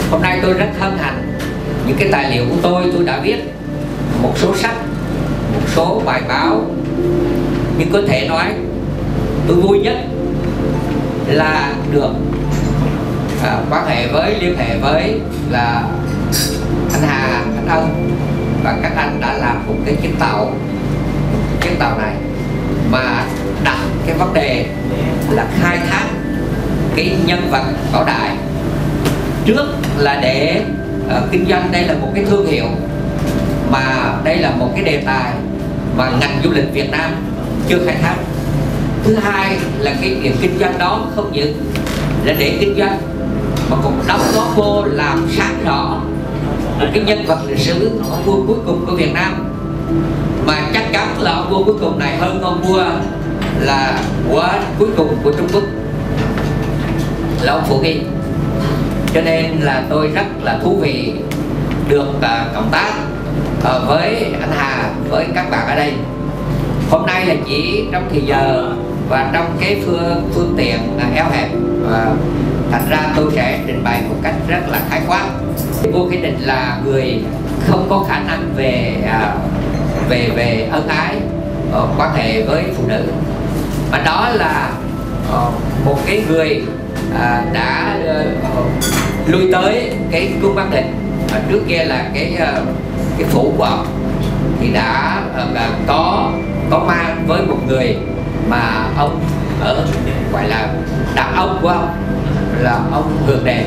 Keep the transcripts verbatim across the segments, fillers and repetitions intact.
Hôm nay tôi rất hân hạnh những cái tài liệu của tôi tôi đã viết một số sách, một số bài báo, nhưng có thể nói tôi vui nhất là được à, quan hệ với liên hệ với là anh Hà, anh Ân và các anh đã làm một cái chiếc tàu chiếc tàu này mà đặt cái vấn đề là khai thác cái nhân vật Bảo Đại. Trước là để uh, kinh doanh, đây là một cái thương hiệu, mà đây là một cái đề tài mà ngành du lịch Việt Nam chưa khai thác. Thứ hai là cái việc kinh doanh đó không những là để kinh doanh mà cũng đóng góp vô làm sáng rõ một cái nhân vật lịch sử ông vua cuối cùng của Việt Nam, mà chắc chắn là ông vua cuối cùng này hơn ông vua là của cuối cùng của Trung Quốc là ông Phổ Nghi. Cho nên là tôi rất là thú vị được uh, cộng tác uh, với anh Hà, với các bạn ở đây. Hôm nay là chỉ trong thời giờ và trong cái phương phương tiện uh, eo hẹp, uh, thành ra tôi sẽ trình bày một cách rất là khái quát. Vua Khải Định là người không có khả năng về uh, về về ân ái, uh, quan hệ với phụ nữ, mà đó là uh, một cái người uh, đã uh, lui tới cái cung Bắc Định. À, trước kia là cái uh, cái phủ của ông thì đã uh, có có mang với một người mà ông ở gọi là đàn ông của ông là ông Hường Đề,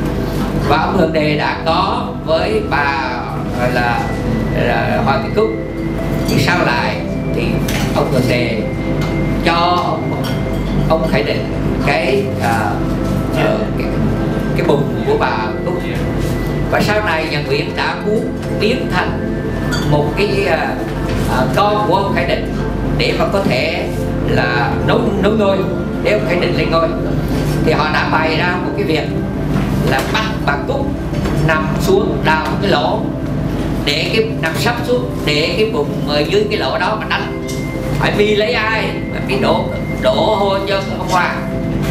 và ông Hường Đề đã có với bà gọi là, là Hoàng Thị Cúc. Nhưng sau lại thì ông Hường Đề cho ông, ông Khải Định cái, uh, uh, cái cái bụng của bà Cúc, và sau này nhà Nguyễn đã muốn biến thành một cái uh, uh, con của ông Khải Định để mà có thể là nối nối ngôi, để ông Khải Định lên ngôi. Thì họ đã bày ra một cái việc là bắt bà Cúc nằm xuống đào một cái lỗ, để cái nằm sấp xuống, để cái bụng ở dưới cái lỗ đó mà đánh. Hỏi mi lấy ai mà mi đổ đổ hôn cho ông Hoàng.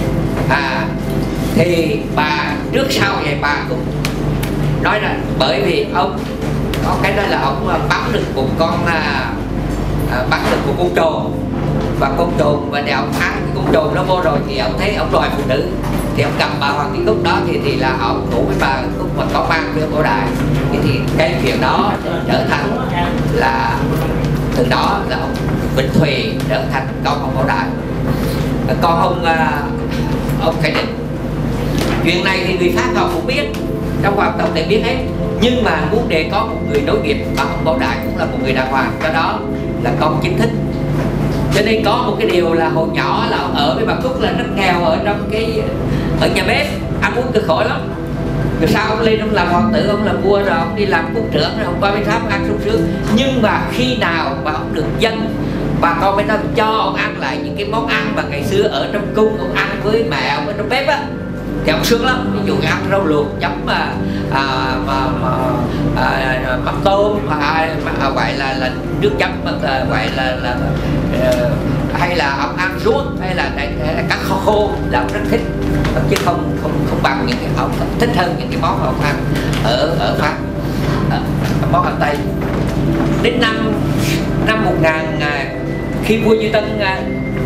À, thì bà trước sau vậy bà cũng nói là bởi vì ông có cái đó là ông bắn được một con à, bắn được một con trồn, và con trồn và để ông ăn cái con trồn nó vô rồi thì ông thấy ông đòi phụ nữ, thì ông cầm bà Hoàng Thị Cúc đó thì thì là ông ngủ với bà Cúc mà có mang với Bảo Đại. thì, thì cái chuyện đó trở thành là từ đó là ông Vĩnh Thùy trở thành con ông Bảo Đại, con ông ông Khải Định. Chuyện này thì người Pháp họ cũng biết, trong hoàng tộc để biết hết, nhưng mà muốn để có một người nối nghiệp bằng ông Bảo Đại cũng là một người đàng hoàng, cho đó là con chính thức. Cho nên có một cái điều là hồi nhỏ là ông ở với bà Cúc là rất nghèo, ở trong cái ở nhà bếp ăn uống cực khổ lắm. Rồi sau ông lên ông làm hoàng tử, ông làm vua, rồi ông đi làm quốc trưởng, rồi ông qua bên Pháp ăn sung sướng. Nhưng mà khi nào mà ông được dân bà con bên đó cho ông ăn lại những cái món ăn mà ngày xưa ở trong cung ông ăn với mẹ ông ở trong bếp á, thì ông sướng lắm. Ví dụ như ăn rau luộc chấm mà, à, mà, mà à, mắm tôm, à, à, gọi là, là nước chấm à, gọi là, là à, hay là ông ăn ruốc, hay là, hay là cá kho khô là ông rất thích, chứ không không không bằng những cái ông thích hơn những cái món mà ông ăn ở ở Pháp, à, món ăn Tây. Đến năm năm một nghìn à, khi vua Duy Tân à,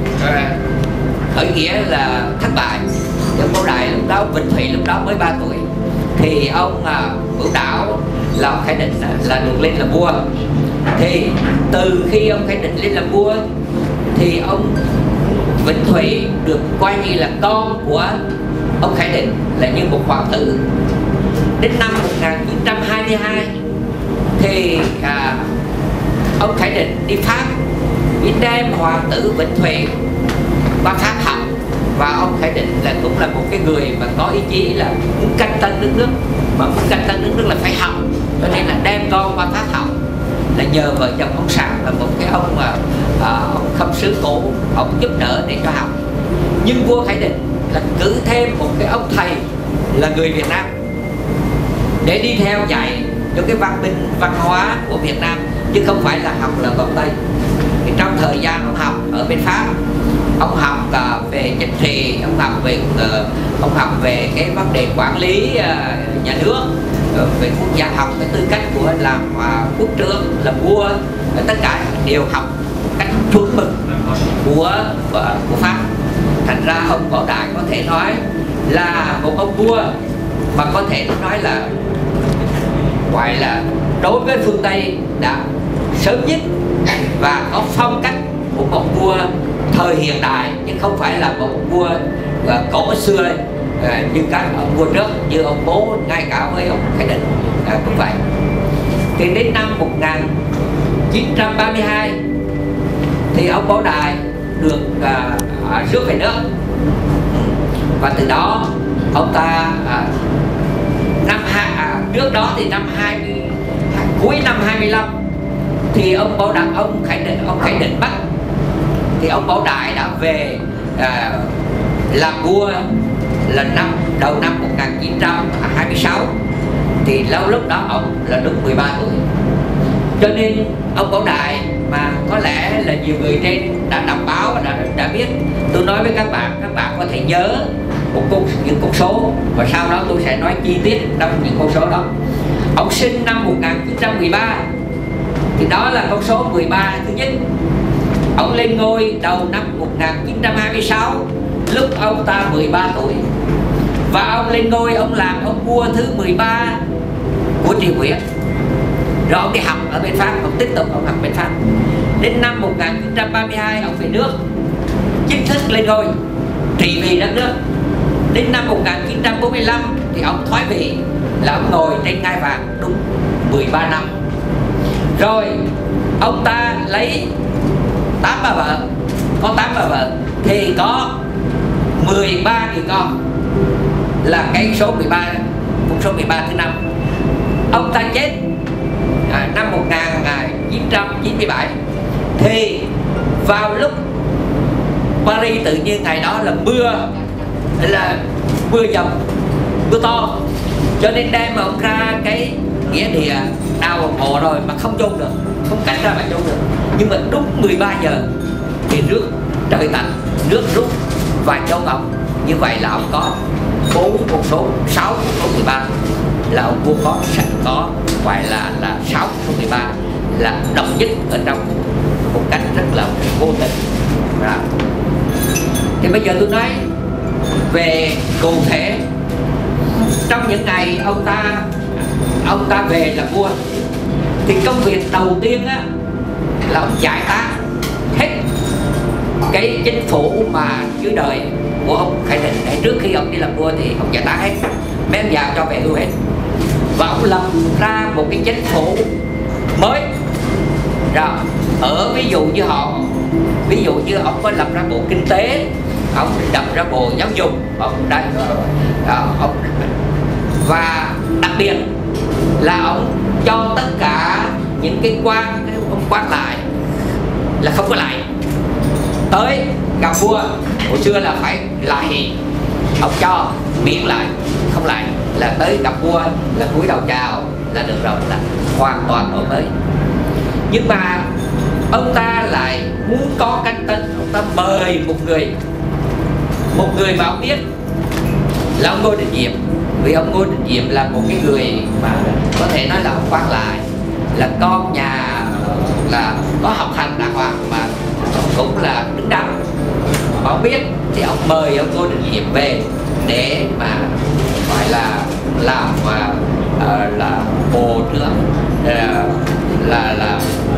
khởi nghĩa là thất bại, ông Bảo Đại lúc đó, Vĩnh Thùy lúc đó mới ba tuổi, thì ông à, Bửu Đảo là ông Khải Định là được lên làm vua. Thì từ khi ông Khải Định lên làm vua thì ông Vĩnh Thùy được coi như là con của ông Khải Định, là như một hoàng tử. Đến năm một nghìn chín trăm hai mươi hai thì à, ông Khải Định đi Pháp, đi đem hoàng tử Vĩnh Thùy qua Pháp học, và ông Khải Định là cũng là một cái người mà có ý chí là muốn canh tân đất nước, mà muốn canh tân đất nước là phải học, cho nên là đem con qua Pháp học. Là nhờ vợ chồng ông Sảng là một cái ông mà à, ông khâm sứ cũ, ông giúp đỡ để cho học. Nhưng vua Khải Định là cử thêm một cái ông thầy là người Việt Nam để đi theo dạy cho cái văn minh văn hóa của Việt Nam, chứ không phải là học là còn Tây. Thì trong thời gian ông học ở bên Pháp, ông học uh, về chính trị, ông học về uh, ông học về cái vấn đề quản lý uh, nhà nước, uh, về quốc gia, học cái tư cách của làm uh, quốc trưởng, làm vua, uh, tất cả đều học cách chuẩn mực của, của của Pháp. Thành ra ông Bảo Đại có thể nói là một ông vua mà có thể nói là gọi là đối với phương Tây đã sớm nhất và có phong cách của một vua thời hiện đại, nhưng không phải là một vua uh, cổ xưa uh, như các ông vua trước, như ông bố ngay cả với ông Khải Định uh, cũng vậy. Thì đến năm một nghìn chín trăm ba mươi hai thì ông Bảo Đại được uh, uh, rước về nước, và từ đó ông ta uh, năm hai à, trước đó thì năm hai cuối năm hai mươi lăm thì ông Bảo Đại, ông Khải Định ông Khải Định bắt, thì ông Bảo Đại đã về à, làm vua là năm đầu năm một nghìn chín trăm hai mươi sáu, thì lâu lúc đó ông là lúc mười ba tuổi. Cho nên ông Bảo Đại mà có lẽ là nhiều người trên đã đọc báo và đã, đã biết. Tôi nói với các bạn, các bạn có thể nhớ một con những con số và sau đó tôi sẽ nói chi tiết trong những con số đó. Ông sinh năm một nghìn chín trăm mười ba thì đó là con số mười ba thứ nhất. Ông lên ngôi đầu năm một nghìn chín trăm hai mươi sáu lúc ông ta mười ba tuổi, và ông lên ngôi ông làm ông vua thứ mười ba của triều Nguyễn. Rồi ông đi học ở bên Pháp, ông tiếp tục ông học bên Pháp. Đến năm một nghìn chín trăm ba mươi hai ông về nước, chính thức lên ngôi trị vì đất nước. Đến năm một nghìn chín trăm bốn mươi lăm thì ông thoái vị, là ông ngồi trên ngai vàng đúng mười ba năm. Rồi ông ta lấy tám bà vợ, có tám bà vợ thì có mười ba người con, là cái số mười ba, con số mười ba thứ năm. Ông ta chết à, năm một nghìn chín trăm chín mươi bảy, thì vào lúc Paris tự nhiên ngày đó là mưa, là mưa dầm, mưa to, cho nên đem ông ra cái nghĩa địa đào một mộ rồi mà không chôn được, không cách ra mà chôn được. Nhưng mà đúng mười ba giờ thì nước trời tạnh, nước rút và chôn ông. Như vậy là ông có bốn con số, sáu con số mười ba, là ông vua có sẵn có gọi là là sáu con số mười ba, là độc nhất ở trong một cách rất là vô tình. Rồi. Thì bây giờ tôi nói về cụ thể trong những ngày ông ta ông ta về là vua, thì công việc đầu tiên á là ông giải tán hết cái chính phủ mà dưới đời của ông Khải Định. Để trước khi ông đi làm vua thì ông giải tán hết, mấy ông già cho về hưu hết, và ông lập ra một cái chính phủ mới. Rồi ở ví dụ như họ ví dụ như ông có lập ra bộ kinh tế, ông lập ra bộ giáo dục, ông đã đó, ông và đặc biệt là ông cho tất cả những cái quan cái ông quan lại là không có lại, tới gặp vua hồi xưa là phải lại, ông cho miễn lại, không lại là tới gặp vua là cúi đầu chào là được rồi, là hoàn toàn đổi mới. Nhưng mà ông ta lại muốn có cánh tân, ông ta mời một người một người mà ông biết là ông Ngô Đình Diệm. Vì ông Ngô Đình Diệm là một cái người mà có thể nói là ông quan lại, là con nhà là có học hành đàng hoàng mà cũng là đứng đắn. Mà ông biết thì ông mời ông Ngô Đình Diệm về để mà gọi là làm mà uh, là bộ trưởng, uh, là là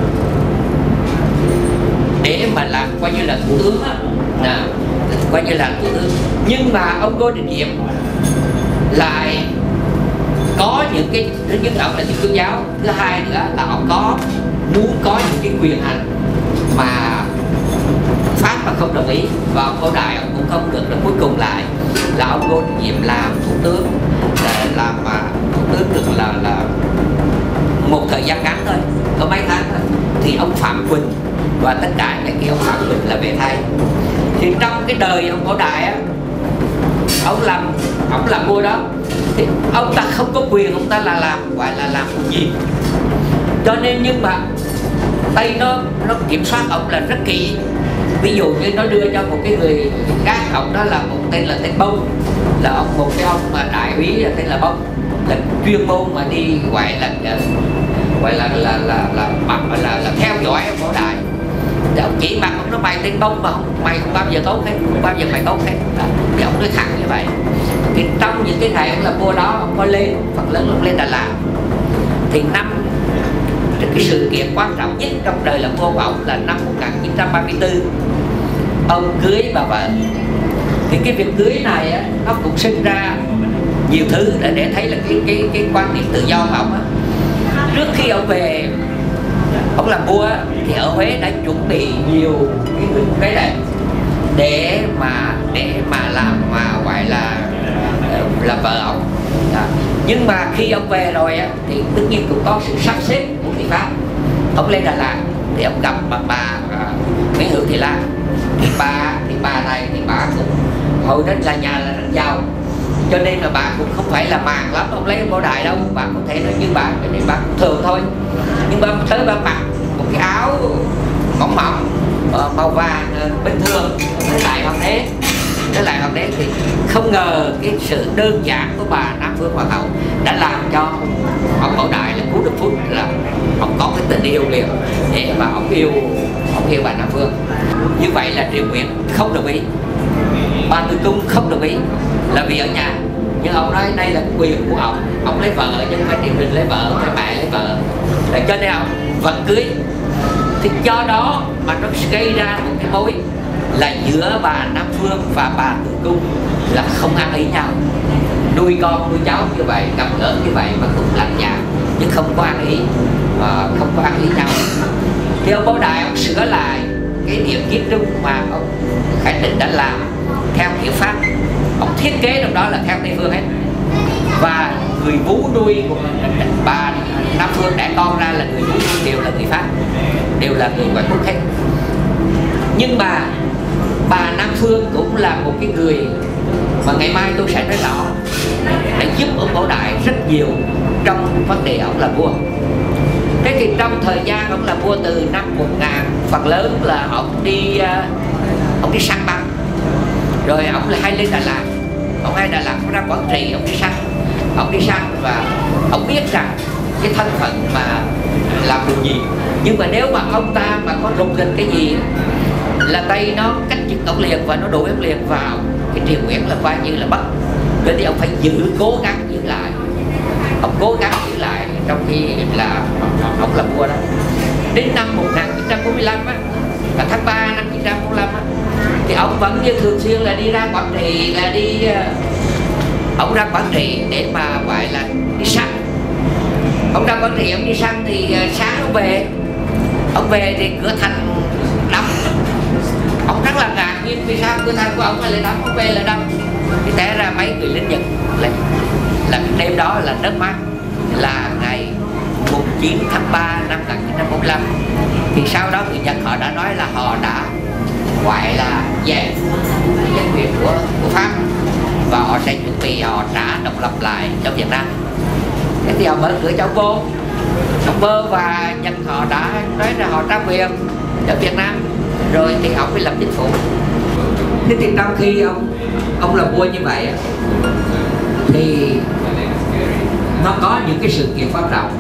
để mà làm coi như là thủ tướng á, à, coi như là thủ tướng. Nhưng mà ông Ngô Đình Diệm lại có những cái, thứ nhất là ông là Thiên Chúa giáo, thứ hai nữa là ông có muốn có những cái quyền hành mà Pháp mà không đồng ý, và ông Bảo Đại ông cũng không được. Rồi cuối cùng lại là ông Ngô Đình Diệm làm thủ tướng, là làm mà thủ tướng được là là một thời gian ngắn thôi, có mấy tháng thôi, thì ông Phạm Quỳnh và tất cả những cái ông Phạm Quỳnh là về thay. Thì trong cái đời ông Bảo Đại á, ông làm ông làm vua đó, thì ông ta không có quyền, ông ta là làm gọi là làm gì. Cho nên nhưng mà Tây nó nó kiểm soát ông là rất kỹ. Ví dụ như nó đưa cho một cái người gác ông đó là một tên là tên Bông, là ông một cái ông mà đại úy tên là Bông, là chuyên môn mà đi gọi là gọi là là là là là, là, là theo dõi ông Bảo Đại. Thì ông chỉ mặt ông nói mày tên Bông mà không, mày không bao giờ tốt hết, không bao giờ mày tốt hết. Thì ông nói thẳng như vậy. Thì trong những cái ngày ông là vua đó, ông có lên phần lớn ông lên Đà Lạt. Thì năm cái sự kiện quan trọng nhất trong đời là vua của ông là năm một nghìn chín trăm ba mươi tư, ông cưới bà vợ. Thì cái việc cưới này á, nó cũng sinh ra nhiều thứ để, để thấy là cái cái cái quan điểm tự do của ông á. Trước khi ông về ông làm vua thì ở Huế đã chuẩn bị nhiều cái cái này để mà để mà làm mà gọi là là vợ ông. Đó. Nhưng mà khi ông về rồi á, thì tất nhiên cũng có sự sắp xếp của người Pháp. Ông lên Đà Lạt thì ông gặp bà, bà Nguyễn Hữu Thị Lan. Thì bà thì bà này thì bà cũng hồi đó là nhà là rất giàu, cho nên là bà cũng không phải là màng lắm ông lấy ông Bảo Đại đâu, bà có thể nói như bà, cho nên bà cũng thường thôi. Nhưng bà tới bà mặc một cái áo mỏng mỏng màu vàng bình thường, với lại hoàng đế, với lại hoàng đế thì không ngờ cái sự đơn giản của bà Nam Phương Hoàng hậu đã làm cho ông Bảo Đại là cú được phút là ông có cái tình yêu liền để mà ông yêu ông yêu bà Nam Phương. Như vậy là Triều Nguyễn không đồng ý, Ban Tử Cung không đồng ý, là vì ở nhà. Nhưng ông nói đây là quyền của ông, ông lấy vợ nhưng phải Triều Đình lấy vợ, phải mẹ lấy vợ, để cho nên ông vẫn cưới. Thì do đó mà nó gây ra một cái mối là giữa bà Nam Phương và bà Tử Cung là không ăn ý nhau, nuôi con nuôi cháu như vậy, gặp gỡ như vậy mà cũng lạnh nhạt, nhưng không có ăn ý, à, không có ăn ý nhau. Thì ông Bảo Đại ông sửa lại cái điểm kiến trúc mà ông Khải Định đã làm theo kiểu Pháp, ông thiết kế trong đó là theo Tây Phương hết. Và người vú nuôi của bà Nam Phương đẻ con ra là người vú nuôi đều là người Pháp, đều là người ngoại quốc hết. Nhưng mà bà Nam Phương cũng là một cái người mà ngày mai tôi sẽ nói rõ đã giúp ông Bảo Đại rất nhiều trong vấn đề ông là vua. Thế thì trong thời gian ông là vua từ năm một nghìn, phần lớn là ông đi ông đi săn bắn, rồi ông lại hay lên Đà Lạt, ông hay Đà Lạt ông ra Quảng Trị ông đi săn, ông đi săn và ông biết rằng cái thân phận mà làm được gì. Nhưng mà nếu mà ông ta mà có rục rịch cái gì là tay nó cách chức ông liền và nó đuổi ông liền vào cái Triều Nguyễn là coi như là bắt. Cho nên ông phải giữ, cố gắng giữ lại, ông cố gắng giữ lại trong khi là ông làm vua đó. Đến năm một nghìn chín trăm bốn mươi lăm á, là tháng ba năm một nghìn chín trăm bốn mươi lăm á, thì ông vẫn như thường xuyên là đi ra Quảng Trị, là đi ông ra Quảng Trị để mà gọi là đi săn. Ông ra Quảng Trị ông đi săn thì sáng ông về, ông về thì cửa thành đóng. Ông rất là ngạc nhiên vì sao cửa thành của ông lại đóng, ông về là đóng. Thì té ra mấy người lính Nhật là, là đêm đó là nước mắt, là ngày mùng chín tháng ba năm một nghìn chín trăm bốn mươi lăm. Thì sau đó người Nhật họ đã nói là họ đã gọi là về nhân quyền của, của Pháp và họ sẽ chuẩn bị họ trả độc lập lại cho Việt Nam. Thế thì họ mở cửa cho ông vô, ông vô và Nhật họ đã nói là họ trao quyền cho Việt Nam, rồi thì ông mới lập chính phủ. Thế thì trong khi ông ông là vua như vậy thì nó có những cái sự kiện quan trọng,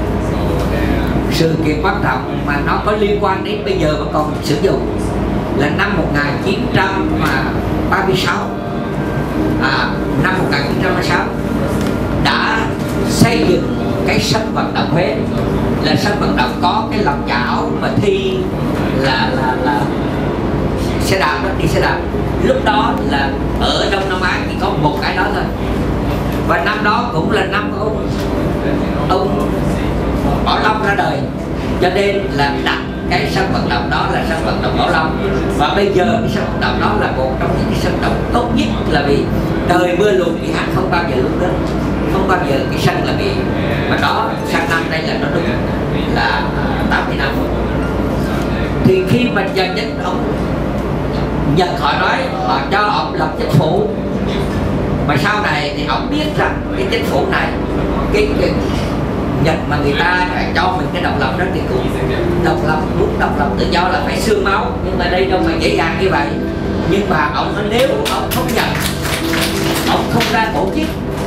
sự kiện quan trọng mà nó có liên quan đến bây giờ vẫn còn sử dụng là năm một nghìn chín trăm ba mươi sáu, à, năm một nghìn chín trăm ba mươi sáu đã xây dựng cái sân vận động Huế, là sân vận động có cái lòng chảo mà thi là là là xe đạp đó, đi xe đạp. Lúc đó là ở Đông Nam Á chỉ có một cái đó thôi, và năm đó cũng là năm ông ông Bảo Long ra đời, cho nên là đặt cái sân vận động đó là sân vận động Bảo Long. Và bây giờ cái sân vận động đó là một trong những cái sân vận động tốt nhất, là vì trời mưa lụt thì hắn không bao giờ lúc đó, không bao giờ cái sân là bị. Mà đó sang năm đây là nó đúng là tám mươi năm. Thì khi mà giờ nhất ông Nhật họ nói họ cho ông lập chính phủ, mà sau này thì ông biết rằng cái chính phủ này cái, cái Nhật mà người ta cho mình cái độc lập đó thì cũng độc lập, muốn độc lập tự do là phải xương máu, nhưng mà đây đâu mà dễ dàng như vậy. Nhưng mà ông nói nếu ông không nhận, ông không ra tổ chức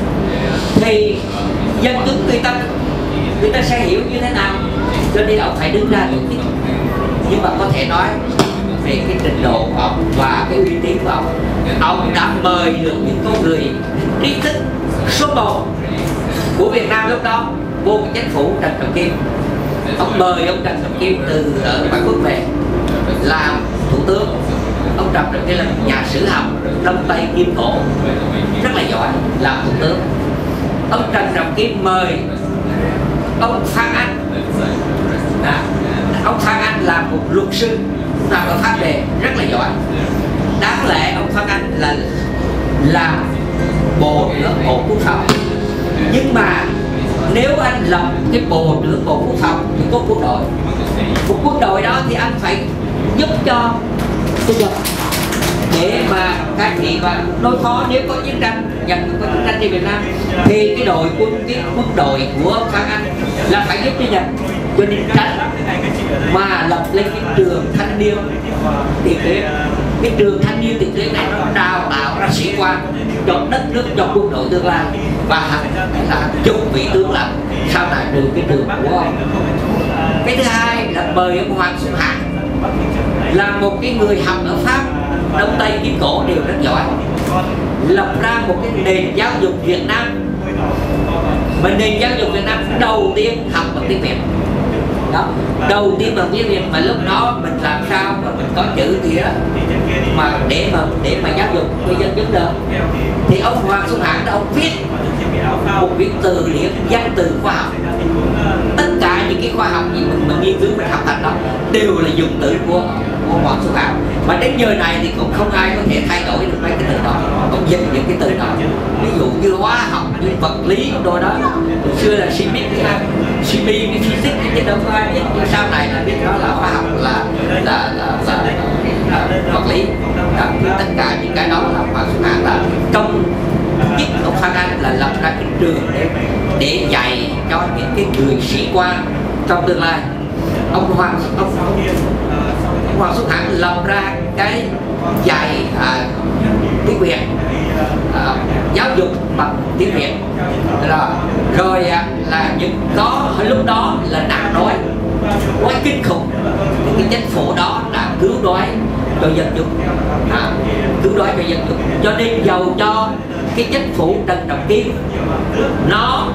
thì dân chúng người ta người ta sẽ hiểu như thế nào, cho nên ông phải đứng ra tổ chức. Nhưng mà có thể nói về cái trình độ của ông và cái uy tín của ông, ông đã mời được những con người trí thức số một của Việt Nam lúc đó vô cái chính phủ Trần Trọng Kim. Ông mời ông Trần Trọng Kim từ ở Ngoại quốc về làm thủ tướng. Ông Trần Trọng Kim là nhà sử học Đông Tây Kim Cổ rất là giỏi làm thủ tướng. Ông Trần Trọng Kim mời ông Phan Anh. Đó. Ông Phan Anh là một luật sư làm ở pháp đề rất là giỏi. Đáng lẽ ông Phan Anh là là bộ trưởng bộ quốc phòng, nhưng mà nếu anh lập cái bộ trưởng bộ quốc phòng thì có quân đội, một quân đội đó thì anh phải giúp cho cái dân để mà các vị và đối phó nếu có chiến tranh, nhận có chiến tranh trên Việt Nam thì cái đội quân cái quân đội của Phan Anh là phải giúp cho Nhật, cho nên tránh mà lập lên cái trường thanh niên tiền tuyến. Cái trường thanh niên tiền tuyến này nó đào tạo ra sĩ quan cho đất nước, cho quân đội tương lai, và hàng là chục vị tướng lãnh sau này từ cái trường của ông. Cái thứ hai là mời ông Hoàng Xuân Hạc là một cái người học ở Pháp Đông Tây Kim Cổ đều rất giỏi, lập ra một cái nền giáo dục Việt Nam, mà nền giáo dục Việt Nam đầu tiên học bằng tiếng Việt. Đó, đầu tiên bằng tiếng Việt, mà lúc đó mình làm sao mà mình có chữ gì đó mà để mà để mà giáo dục cho dân chúng được, thì ông Hoàng Xuân Hạc đã ông viết một quyển từ điển văn từ khoa học. Tất cả những cái khoa học gì mình, mình nghiên cứu mình học hành đó đều là dùng từ của của Hoàng Xuân Hạc, mà đến giờ này thì cũng không ai có thể thay đổi được mấy cái từ đó. Ông dịch những cái từ đó, ví dụ như hóa học, như vật lý đồ đó. Hồi xưa là Simi Simi cái physics chứ đâu có ai biết, nhưng sau này là biết đó là hóa học, là là là, là, là, là vật lý. Đó, tất cả những cái đó là Hoàng Xuân Hạc là công nhất ông Phan Anh là lập ra cái trường để để dạy cho những cái người sĩ quan trong tương lai. Ông Hoàng ông, ông, ông Hoàng Xuân Hạc lập ra cái dạy à, tiếng Việt, à, giáo dục bằng tiếng Việt rồi, rồi à, là những có lúc đó là nạn đói quá kinh khủng, cái chính phủ đó là cứu đói cho dân chúng, à, cứu đói cho dân chúng, cho nên giàu cho cái chính phủ Trần Trọng Kim nó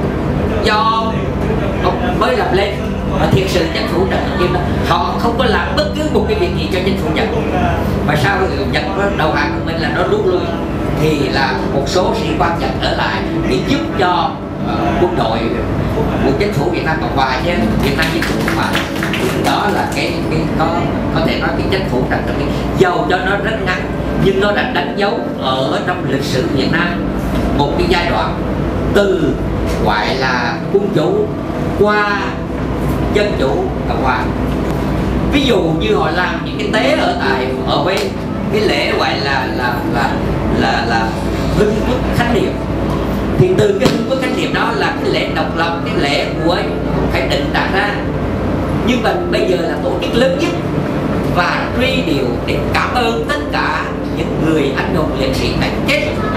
do ông mới lập lên, và thiệt sự chính phủ Trần Trọng Kim đó, họ không có làm bất cứ một cái việc gì cho chính phủ Nhật, mà sau Nhật nó đầu hàng của mình là nó rút lui, thì là một số sĩ quan Nhật ở lại để giúp cho uh, quân đội của chính phủ Việt Nam Cộng Hòa chứ Việt Nam Dân Chủ Cộng Hòa. Đó là cái cái có có thể nói cái chính phủ Trần Trọng Kim dầu cho nó rất ngắn, nhưng nó đã đánh dấu ở trong lịch sử Việt Nam một cái giai đoạn từ gọi là quân chủ qua dân chủ Cộng Hòa. Ví dụ như họ làm những cái tế ở tại ở bên cái lễ gọi là là là là là Hưng Quốc Khánh Điệp, thì từ cái Hưng Quốc Khánh Điệp đó là cái lễ độc lập, cái lễ của Khải Định đặt ra, nhưng mà bây giờ là tổ chức lớn nhất và truy điệu để cảm ơn tất cả những người anh hùng liệt sĩ đã chết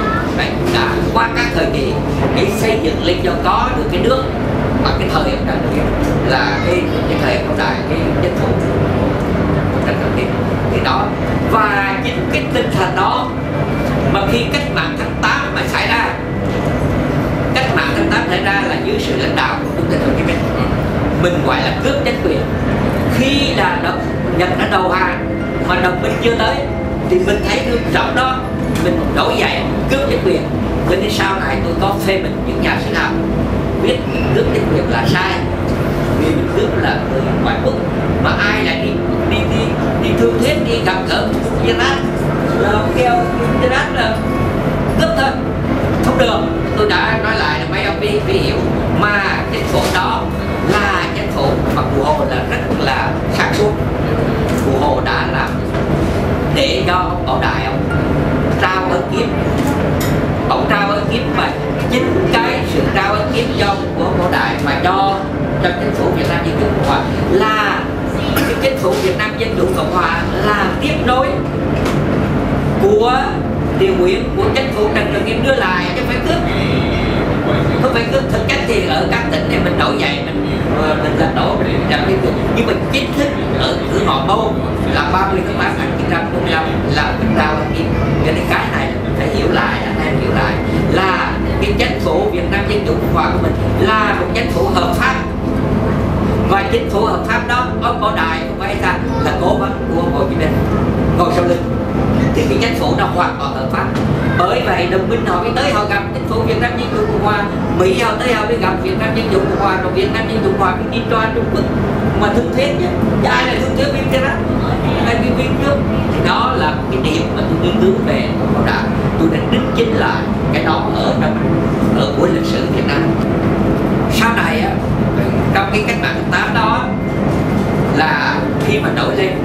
đã qua các thời kỳ để xây dựng lên cho có được cái nước mà cái thời ông Trần Trọng Kim là cái cái thời ông đại cái chính phủ Trần Trọng Kim thì đó. Và chính cái tinh thần đó mà khi cách mạng tháng tám mà xảy ra, cách mạng tháng tám xảy ra là dưới sự lãnh đạo của Chủ tịch Hồ Chí Minh, mình gọi là cướp chính quyền. Khi là đó, Nhật đã đầu hàng mà đồng minh chưa tới thì mình thấy được rõ đó, mình nổi dậy cướp chính quyền. Cho nên sau này tôi có phê bình những nhà sử học biết mình cướp chính quyền là sai, vì mình cướp là người ngoại quốc, mà ai lại đi đi đi đi thương thuyết, đi gặp gỡ Việt Nam là kêu Việt Nam là cướp thôi, không được. Tôi đã nói lại là mấy ông biết phải hiểu, mà chính phủ đó là chính phủ mà Cụ Hồ là rất là sáng suốt. Cụ Hồ đã làm để cho ông Bảo Đại ông trao ơn kiếp, ông trao ơn kiếp mà chính cái sự trao ơn kiếp do của Bảo Đại mà cho cho chính phủ Việt Nam Dân Chủ Cộng Hòa là cái chính phủ Việt Nam Dân Chủ Cộng Hòa là tiếp nối của điều nguyện của chính phủ Trần Trọng Kim đưa lại chứ không phải cướp. Không phải cướp, thực chất thì ở các tỉnh này mình nổi dậy mình mình lật đổ làm cái cướp, nhưng mà chính thức ở cửa ngõ Mâu là ba mươi tháng ba năm một nghìn chín trăm bốn mươi lăm là mình đào Hoàng Kim. Cho nên cái này mình phải hiểu lại, anh em hiểu lại là cái chính phủ Việt Nam Dân Chủ Cộng Hòa của mình là một chính phủ hợp pháp, và chính phủ hợp pháp đó ông Bảo Đại không phải ta là cố vấn của Hồ Chí Minh ngồi sau lưng, thì cái chính phủ nó hoàn toàn hợp pháp. Bởi vậy đồng minh họ mới tới họ gặp chính phủ Việt Nam Dân Chủ Cộng Hòa, Mỹ họ tới họ mới gặp Việt Nam Dân Chủ Cộng Hòa, rồi Việt Nam Dân Chủ Cộng Hòa mới đi cho Trung Quốc mà thương thuyết nhé. Chứ ai là thương thuyết viên đó, ai viên viên trước. Thì đó là cái điểm mà tôi nghiên cứu về ông Bảo Đại, tôi đã đính chính lại cái đó ở trong ở của lịch sử Việt Nam. Sau này á, trong cái cách mạng tháng tám đó là khi mà nổi lên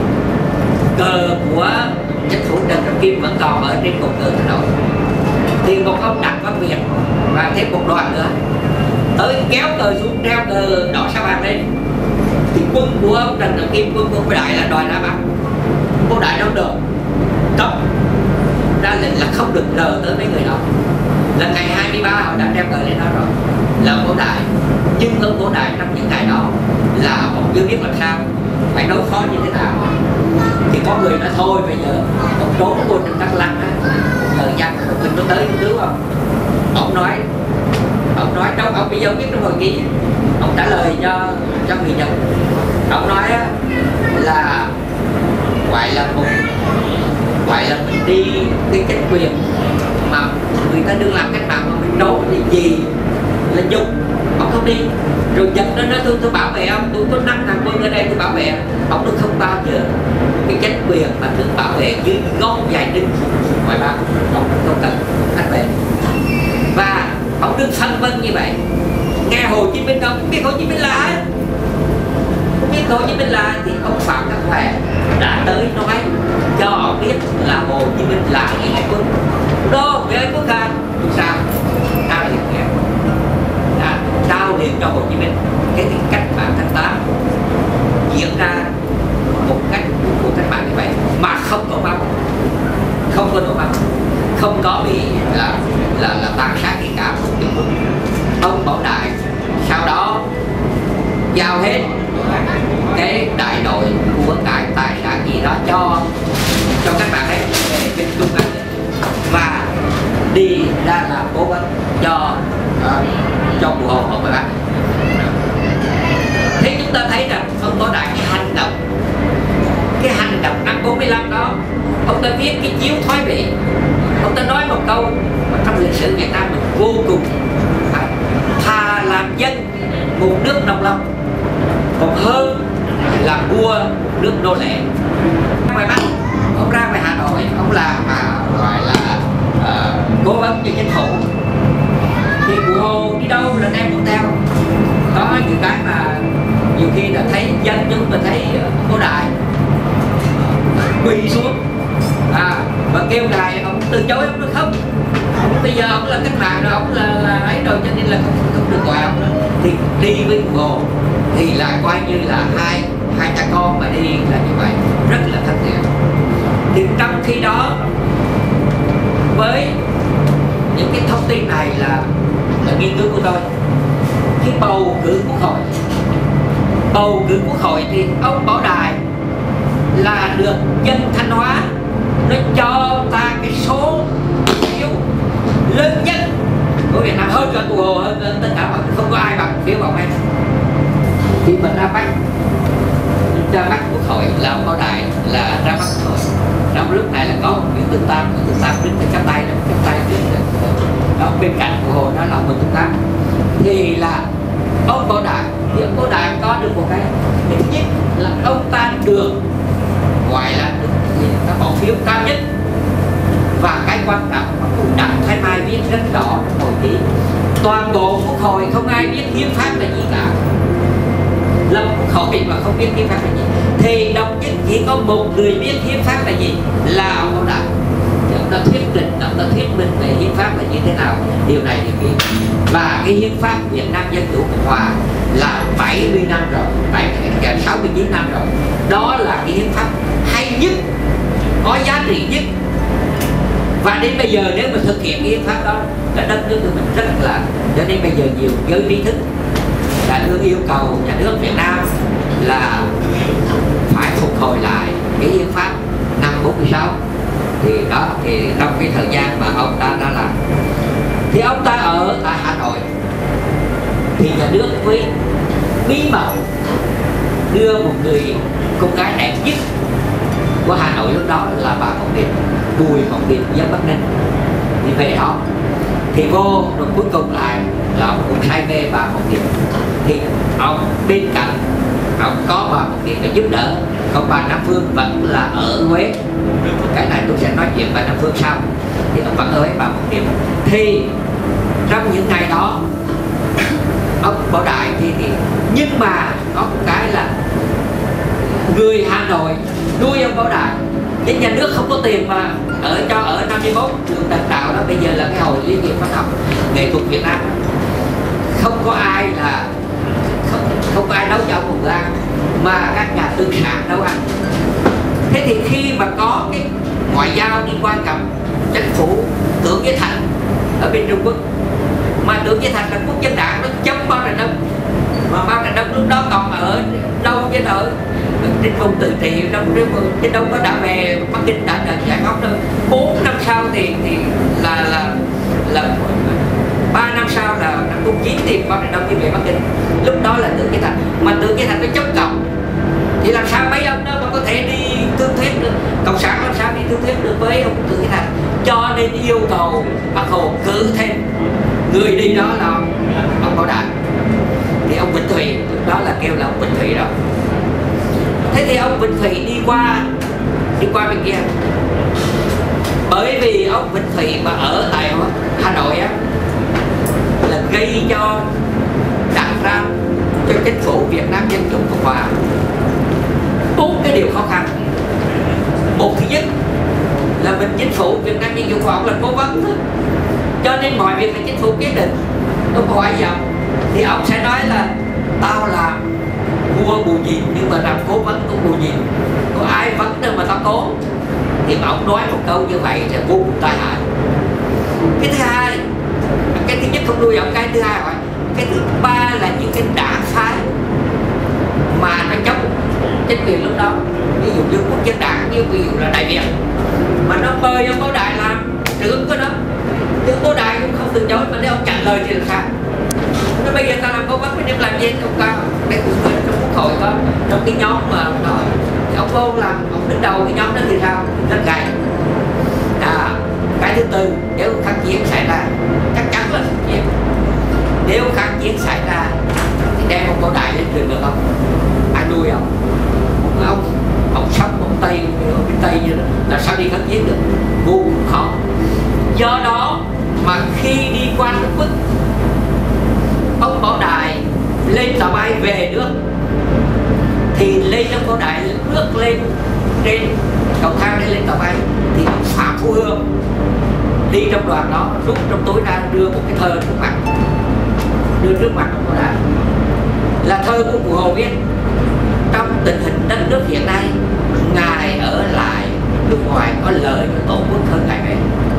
cờ của chính phủ Trần Trọng Kim vẫn còn ở trên cột cờ Hà Nội, thì một ông Đặng Văn Việt và thêm một đoàn nữa tới kéo cờ xuống, treo cờ đỏ sao vàng lên, thì quân của ông Trần Trọng Kim, quân của Bảo Đại là đòi ra bắn. Bảo Đại đâu được cấm ra lệnh là không được rờ tới mấy người đó. Là ngày hai mươi ba họ đã treo cờ lên đó rồi là Bảo Đại, nhưng ông Bảo Đại trong những ngày đó là ông chưa biết làm sao phải đối phó như thế nào, thì có người nói thôi bây giờ ông trốn vô trong Đắk Lắk á, thời gian mình có tới cứu không? Ông nói ông nói trong ông bây giờ biết trong hội nghị ông trả lời cho cho người Nhật, ông nói á, là gọi là một gọi là mình đi cái chính quyền mà người ta đừng làm cách mạng mà mình trốn thì gì là dục, ông không đi. Rồi Nhật nó nói tôi tôi bảo vệ ông, tôi có năm ngàn quân ở đây tôi bảo vệ ông. Nó không bao giờ cái chính quyền mà được bảo vệ dưới gốc dài đinh ngoài bao, ông không cần anh về. Và ông đứng phân vân như vậy, nghe Hồ Chí Minh ông biết Hồ Chí Minh là ai, không biết Hồ Chí Minh là thì ông Phạm Các Huệ đã tới nói cho họ biết là Hồ Chí Minh là người Ái Quốc. Đô người Ái Quốc à? Sao? Trao liền nghe, à, trao liền cho Hồ Chí Minh. Cái thì cách mạng tháng tám diễn ra một cách của cách mạng như vậy mà không có máu, không có đổ máu, không có bị là là là tàn sát gì cả. Ông Bảo Đại sau đó giao hết cái đại đội của cải tài sản gì đó cho cho các bạn ấy để bên Trung Quốc và đi ra làm cố vấn cho uh, cho Cụ Hồ ở ngoài Bắc. Thế chúng ta thấy rằng ông Bảo Đại cái hành động cái hành động năm bốn mươi lăm đó, ông ta viết cái chiếu thoái vị, ông ta nói một câu mà trong lịch sử Việt Nam mình vô cùng à, thà làm dân một nước độc lập còn hơn là vua nước nô lệ. Ngoài Bắc ông ra ngoài Hà Nội ông làm mà gọi là uh, cố vấn cho chính phủ, thì Cụ Hồ đi đâu là đem con theo. Có những cái mà nhiều khi là thấy dân chúng mà thấy Bảo Đại quỳ xuống à, và kêu ngài ông từ chối, ông nói không, bây giờ ông là cách mạng rồi, ông là, là ấy rồi, cho nên là không, không được gọi ông nữa. Thì đi với Cụ Hồ thì là coi như là hai hai cha con mà đi là như vậy, rất là thân thiện. Thì trong khi đó với những cái thông tin này là, là nghiên cứu của tôi, khi bầu cử quốc hội bầu cử quốc hội thì ông Bảo Đại là được dân Thanh Hóa nó cho ta cái số phiếu lớn nhất của Việt Nam, hơn cả Cụ Hồ, hơn, hơn tất cả mọi người, không có ai bằng phiếu của ông ấy. Thì mình ra bắt ra bắt quốc hội là ông Bảo Đại là ra bắt quốc hội. Trong lúc này là có một Nguyễn Tương Tam, Nguyễn Tương Tam đứng trên chắp tay, chắp tay đó bên cạnh Cụ Hồ đó là Nguyễn Tương Tam. Thì là ông Bảo Đại, thì ông Bảo Đại có được một cái thứ nhất là ông ta được gọi là các bỏ phiếu cao nhất, và cái quan trọng mà cũng Đặng Thái Mai viết rất rõ trong hồi ký, toàn bộ quốc hội không ai biết hiến pháp là gì cả, lập quốc hội mà không biết hiến pháp là gì, thì độc nhất chỉ có một người biết hiến pháp là gì là ông Bảo Đại. Ông ta thuyết trình, ông ta thuyết minh về hiến pháp là như thế nào, điều này điều kia. Và cái hiến pháp Việt Nam Dân Chủ Cộng Hòa là bảy mươi năm rồi, bảy sáu mươi chín năm rồi, đó là cái hiến pháp hay nhất, có giá trị nhất Và đến bây giờ nếu mà thực hiện cái hiến pháp đó là đất nước của mình rất là, cho nên bây giờ nhiều giới trí thức đã đưa yêu cầu nhà nước Việt Nam là phải phục hồi lại cái hiến pháp năm bốn mươi sáu. Thì đó thì trong cái thời gian mà ông ta đã làm, thì ông ta ở tại Hà Nội thì nhà nước với bí mật đưa một người cô gái đẹp nhất của Hà Nội lúc đó là bà Mộng Điệp, Bùi Mộng Điệp dân Bắc Ninh, thì về đó thì vô rồi cuối cùng lại là ông cũng say mê bà Mộng Điệp. Thì ông bên cạnh ông có bà Mộng Điệp để giúp đỡ, còn bà Nam Phương vẫn là ở Huế. Cái này tôi sẽ nói chuyện bà Nam Phương sau. Thì ông vẫn ở Huế, bà Mộng Điệp. Thì trong những ngày đó ông Bảo Đại thì, thì nhưng mà có một cái là người Hà Nội nuôi ông Bảo Đại, cái nhà nước không có tiền mà ở cho ở năm mươi mốt đường Đần Đạo đó, bây giờ là cái hội liên hiệp văn học nghệ thuật Việt Nam, không có ai là không, không có ai nấu cho ông một bữa ăn mà các nhà tư sản nấu ăn. Thế thì khi mà có cái ngoại giao đi qua gặp chính phủ Tưởng Giới Thành ở bên Trung Quốc, mà Tưởng Giới Thành là quốc dân đảng, nó chống Mao Trạch Đông, mà Mao Trạch Đông lúc đó còn ở đâu chứ ở trên vùng Tự Trị, trong trên đâu có đã về Bắc Kinh đã được giải phóng đâu. Bốn năm sau thì thì là là là ba năm sau là năm bốn chín thì Mao Trạch Đông đi về Bắc Kinh. Lúc đó là Tưởng Giới Thành, mà Tưởng Giới Thành nó chống cộng, thì làm sao mấy ông đó mà có thể đi thương thuyết được, cộng sản làm sao đi thương thuyết được với ông Tưởng Giới Thành. Cho nên yêu cầu Bác Hồ cử thêm người đi, đó là ông Bảo Đại. Thì ông Vĩnh Thụy lúc đó là kêu là ông Vĩnh Thụy đó. Thế thì ông Vĩnh Thụy đi qua đi qua bên kia, bởi vì ông Vĩnh Thụy mà ở tại Hà Nội á là gây cho đặt ra cho chính phủ Việt Nam Dân Chủ Cộng Hòa bốn cái điều khó khăn. Một, thứ nhất là mình chính phủ Việt Nam Dân Chủ Cộng Hòa là cố vấn thôi, cho nên mọi việc là chính phủ quyết định, không có ai dòng. Thì ông sẽ nói là tao làm vua bù nhìn nhưng mà làm cố vấn của bù nhìn, có ai vấn đâu mà tao cố. Thì mà ông nói một câu như vậy thì vô cùng tai hại. Cái thứ hai, cái thứ nhất không nuôi ông, cái thứ hai, cái thứ ba là những cái đảng phái mà nó chống chính quyền lúc đó, ví dụ như quốc dân đảng, như ví dụ là Đại Việt, mà nó mời ông Bảo Đại làm trưởng của nó, thì ông Bảo Đại cũng không từ chối, mà nếu ông trả lời thì làm sao? Nó bây giờ ta làm cố vấn với điểm làm gì không cao, cái cuộc chơi trong quốc hội đó, trong cái nhóm mà đó, thì ông vô làm, ông đứng đầu cái nhóm đó thì sao? Rất gay. À, cái thứ tư, nếu kháng chiến xảy ra, chắc chắn là kháng chiến. Nếu kháng chiến xảy ra thì đem ông Bảo Đại lên trường được không? Ai nuôi ông? Ông ông sống ông Tây, ở bên Tây như đó, là sao đi kháng chiến được? Vô cùng khó. Do đó mà khi đi qua Trung Quốc, ông Bảo Đại lên tàu bay về nước thì lên ông Bảo Đại bước lên trên cầu thang để lên tàu bay, thì ông Phạm Phú Hương đi trong đoàn đó rút trong túi ra đưa một cái thơ trước mặt, đưa trước mặt ông Bảo Đại, là thơ của cụ Hồ viết: trong tình hình đất nước hiện nay, ngài ở lại nước ngoài có lợi cho tổ quốc hơn ngài về.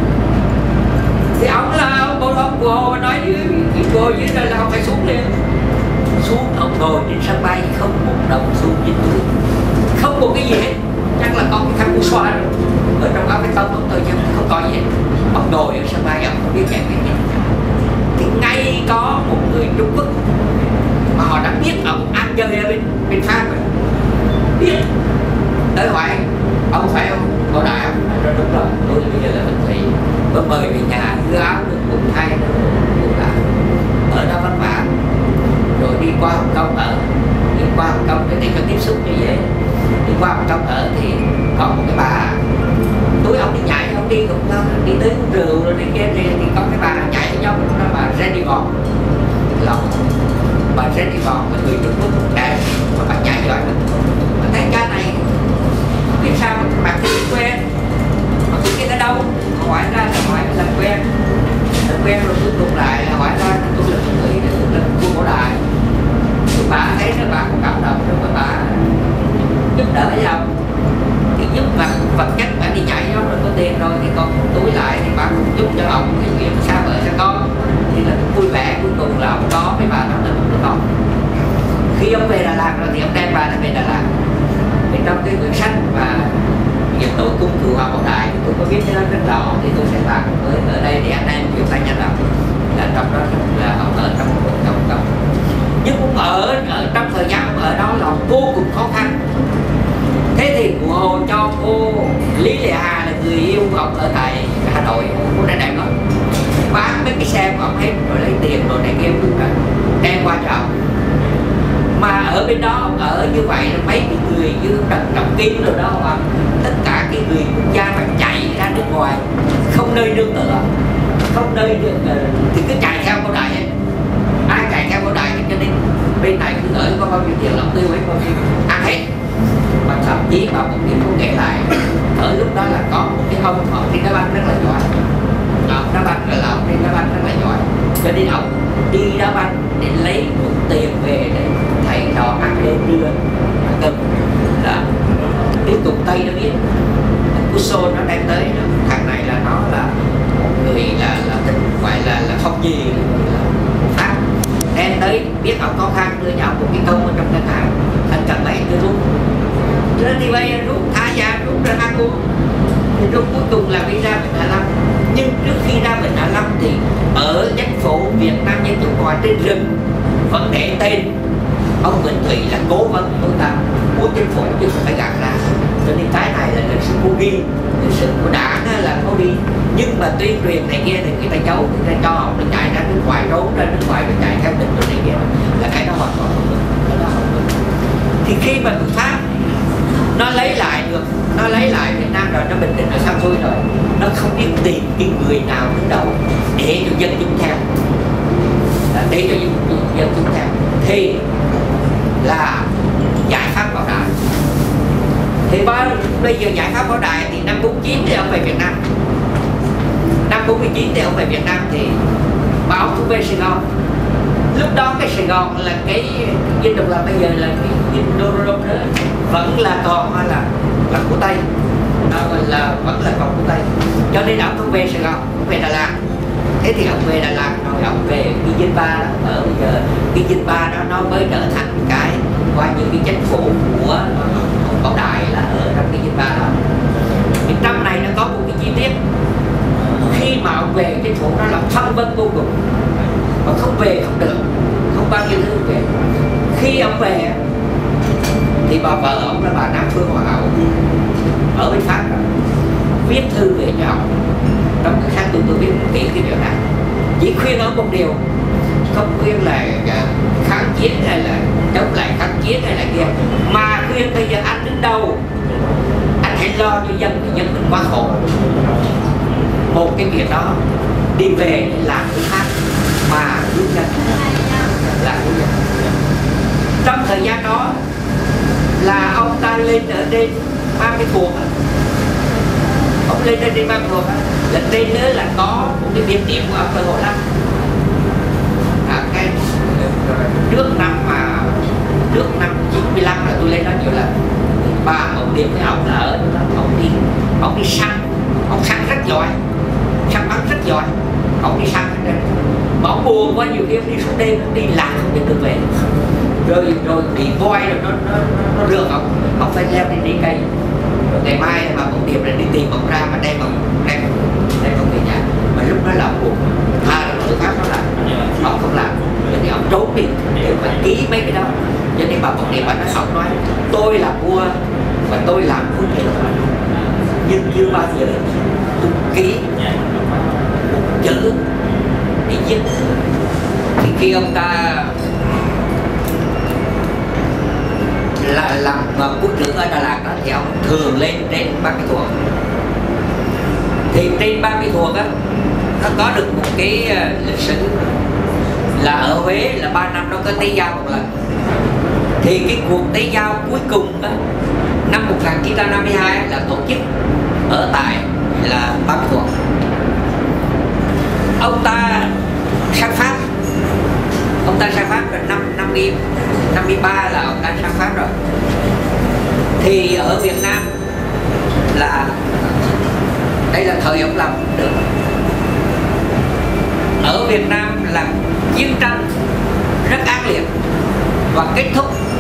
Thì ông là ông bộ ông cụ Hồ nói với cụ Hồ dưới đây là ông phải xuống liền. Xuống ông ngồi trên sân bay không một đồng xu dính túi, không một cái gì hết, chắc là có cái khăn mua xoa ở trong áo cái tông ông tôi chứ không có gì hết. Ông ngồi ở sân bay ông không biết chạy cái gì. Thì ngay có một người Trung Quốc mà họ đã biết ông ăn chơi ở bên bên Pháp rồi, biết tới hỏi ông phải không Bảo Đại không? Rồi đúng rồi, tôi bây giờ là Vĩnh Thụy, có mời về nhà đưa áo được cùng thay cũng là ở đó vất vả, rồi đi qua Hồng Kông ở, đi qua Hồng Kông để cho tiếp xúc như vậy, đi qua Hồng Kông ở thì có một cái bà, túi ông đi nhảy, ông đi cũng đi tới uống rượu rồi đi kia thì, thì có cái bà nhảy với nhau, đó bà Jenny Bond, lòng bà Jenny Bond là người Trung Quốc đẹp mà bà nhảy giỏi lắm. Mà thấy cái này biết sao mà bạn thì quen, mà cái kia ở đâu hỏi ra là hỏi là quen, là quen rồi cuối cùng lại là hỏi ra là tôi là người là vua Bảo Đại. Thì bà thấy nó bà cũng cảm động rồi mà bà giúp đỡ nhau, thì giúp vật vật chất bà đi nhảy đó rồi có tiền rồi thì còn túi lại khi ông về Đà Lạt rồi thì ông đem bà về Đà Lạt. Thì trong cái quyển sách và nghiệp tổ cung cửu Hoàng Bảo Đại tôi có viết cái đó rất rõ, thì tôi sẽ tặng với ở đây để anh em chúng ta nhận đọc. Là trong đó là ông ở trong một cộng đồng, nhưng cũng ở, ở trong thời gian ông ở đó là vô cùng khó khăn. Thế thì cụ Hồ cho cô Lý Lệ Hà là người yêu của ông ở tại Hà Nội, cô đã đẹp lắm, bán mấy cái xe của ông hết rồi lấy tiền rồi này kia đem qua cho ông. Mà ở bên đó ở như vậy là mấy cái người như Trần Trọng Kim rồi đó mà tất cả cái người quốc gia phải chạy ra nước ngoài, không nơi nương tựa, không nơi được thì cứ chạy theo Bảo Đại ấy. Ai chạy theo Bảo Đại thì cho nên bên này cứ gửi có bao nhiêu tiền là tiêu hết bao nhiêu ăn hết. Mà thậm chí Bảo Một Điểm cũng kể lại ở lúc đó là có một cái ông họ đi đá banh rất là giỏi, ông đá banh là ông đi đá banh rất là giỏi, cho nên ông đi đá banh để lấy một tiền về để thầy trò ăn lên đưa cầm là tiếp tục Tây nó biết Cuso nó đem tới đó. Thằng này là nó là một người là là thích phải là là không gì là Pháp đem tới biết ông khó khăn đưa cho ông một cái công ở trong ngân hàng, anh cần lấy cái rút nên thì bây rút thả ra rút ra ăn uống thì rút cuối cùng là đi ra Vịnh Hạ Long. Nhưng trước khi ra Vịnh Hạ Long thì ở chính phủ Việt Nam Dân Chủ Cộng Hòa trên rừng vẫn để tên ông Nguyễn Thủy là cố vấn của ta của chính phủ chứ không phải gạt ra. Cho nên cái này là lịch sử vô ghi, lịch sử của đảng là có đi, nhưng mà tuyên truyền này kia thì người ta giấu, người ta cho họ nó chạy ra nước ngoài, trốn ra nước ngoài và chạy theo định rồi này kia là cái đó hoàn toàn không được, cái đó không được. Thì khi mà người Pháp nó lấy lại được, nó lấy lại Việt Nam rồi, nó bình định, nó xong xuôi rồi, nó không biết tìm cái người nào đứng đầu để cho dân chúng theo, để cho dân, dân chúng theo thì là giải pháp Bảo Đại. Thì bây giờ giải pháp Bảo Đại thì năm bốn mươi chín thì ông về Việt Nam, năm bốn mươi chín thì ông về Việt Nam thì báo thuộc về Sài Gòn. Lúc đó cái Sài Gòn là cái dinh độc lập, bây giờ là cái dinh đô đô đó vẫn là còn là là của Tây, đó là vẫn là còn của Tây, cho nên ông không về Sài Gòn, ông về Đà Lạt. Thế thì ông về Đà Lạt rồi ông về cái dinh ba đó, ở bây giờ cái dinh ba đó nó mới trở thành cái qua những cái chính phủ của Bảo Đại là ở trong cái dinh ba đó. Thì trong này nó có một cái chi tiết, khi mà ông về chính phủ đó là phân vân vô cùng, mà không về không được, không bao nhiêu thứ về. Khi ông về thì bà vợ ông là bà Nam Phương Hoàng hậu ở bên Pháp rồi, viết thư về cho ông. Trong cái khác tôi tôi biết kỹ cái điều này, chỉ khuyên ông một điều, không khuyên là kháng chiến hay là chống lại kháng chiến hay là kia, mà khuyên bây giờ anh đứng đầu, anh hãy lo cho dân, thì dân mình quá khổ. Một cái việc đó đi về làm cái khác mà giúp dân, là giúp dân. Trong thời gian đó là ông ta lên ở trên Ba Mươi Thuột, ông lên trên trên Ba Mươi Thuột là trên nữa là có một cái biệt điểm của ông ở Hồ Lâm. À, cái trước năm mà trước năm chín mươi lăm là tôi lên đó nhiều lần. Ba ông điểm với ông là ở đó, ông đi ông đi săn, ông săn rất giỏi, săn bắn rất giỏi, ông đi săn ở đây. Mà ông buồn quá, nhiều khi ông đi suốt đêm, ông đi lạc không biết được về, rồi rồi bị voi rồi nó nó nó rượt ông, ông phải leo đi đi cây. Rồi ngày mai mà ông điểm là đi tìm ông ra mà đem ông đem đem ông về nhà. Mà lúc đó là ông buồn, tha là người Pháp nó làm, ông không làm, cho nên ông trốn đi để mà ký mấy cái đó. Cho nên bà Bọc Điệp bà nó sống nói tôi là vua và tôi làm quân hiệu, nhưng chưa bao giờ tôi ký một chữ để giết. Thì khi ông ta là làm quốc trưởng ở Đà Lạt đó, thì ông thường lên trên Ba Mươi Thuột. Thì trên Ba Mươi Thuột á, nó có được một cái lịch sử là ở Huế là ba năm nó có tế giao một lần. Thì cái cuộc tế giao cuối cùng đó, năm một nghìn chín trăm năm mươi hai là tổ chức ở tại là Ba Mươi Thuột. Ông ta sang Pháp, ông ta sang Pháp là năm năm mươi năm mươi ba là ông ta sang Pháp rồi. Thì ở Việt Nam là đây là thời ông làm được. Ở Việt Nam là chiến tranh rất ác liệt và kết thúc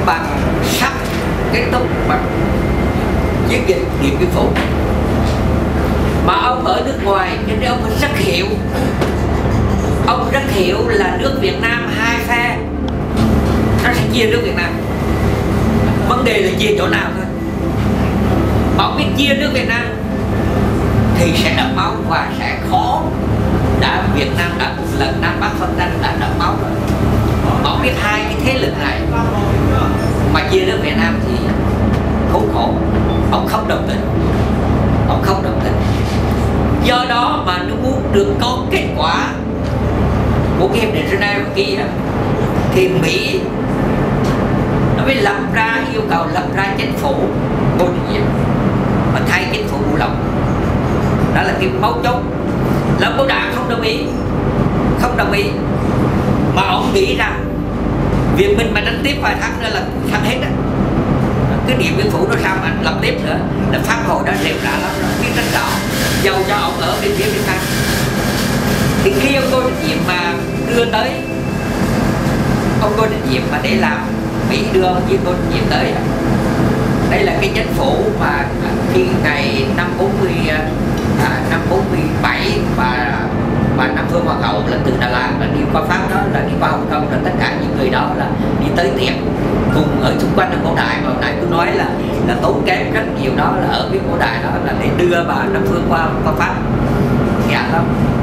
bằng sắp kết thúc bằng chiến dịch Điện Biên Phủ. Mà ông ở nước ngoài nên ông rất hiểu, ông rất hiểu là nước Việt Nam hai phe nó sẽ chia nước Việt Nam, vấn đề là chia chỗ nào thôi. Mà ông biết chia nước Việt Nam thì sẽ đẫm máu và sẽ khó. Đã Việt Nam đã một lần Nam Bắc phân tranh đã đẫm máu rồi. Mà ông biết hai cái thế lực này mà chia nước Việt Nam thì khốn khổ, ông không đồng tình, ông không đồng tình. Do đó mà nó muốn được có kết quả của cái hiệp định Geneva kia đó, thì Mỹ nó mới lập ra yêu cầu lập ra chính phủ vô điều kiện và thay chính phủ bộ lộc. Đó là cái mấu chốt. Là Bảo Đại không đồng ý, không đồng ý, mà ông nghĩ rằng Việt Minh mà đánh tiếp vài tháng nữa là thắng hết đó. Cái Điện Biên Phủ nó sao mà lập tiếp nữa, là Pháp hồi đó đều đã lắm rồi, biết rất rõ. Dầu cho ông ở bên phía Việt Nam. Thì khi ông Ngô Đình Diệm mà đưa tới, ông Ngô Đình Diệm mà để làm, Mỹ đưa ông Ngô Đình Diệm tới. Đây là cái chính phủ mà khi ngày năm bốn mươi, à, năm bốn mươi bảy và và Nam Phương Hoàng hậu là từ Đà Lạt là đi qua Pháp, đó là đi qua Hồng Kông, là tất cả những người đó là đi tới tiệm cùng ở xung quanh Bảo Đại. Mà nãy tôi nói là là tốn kém rất nhiều, đó là ở bên Bảo Đại đó là để đưa bà Nam Phương qua qua Pháp, dạ lắm.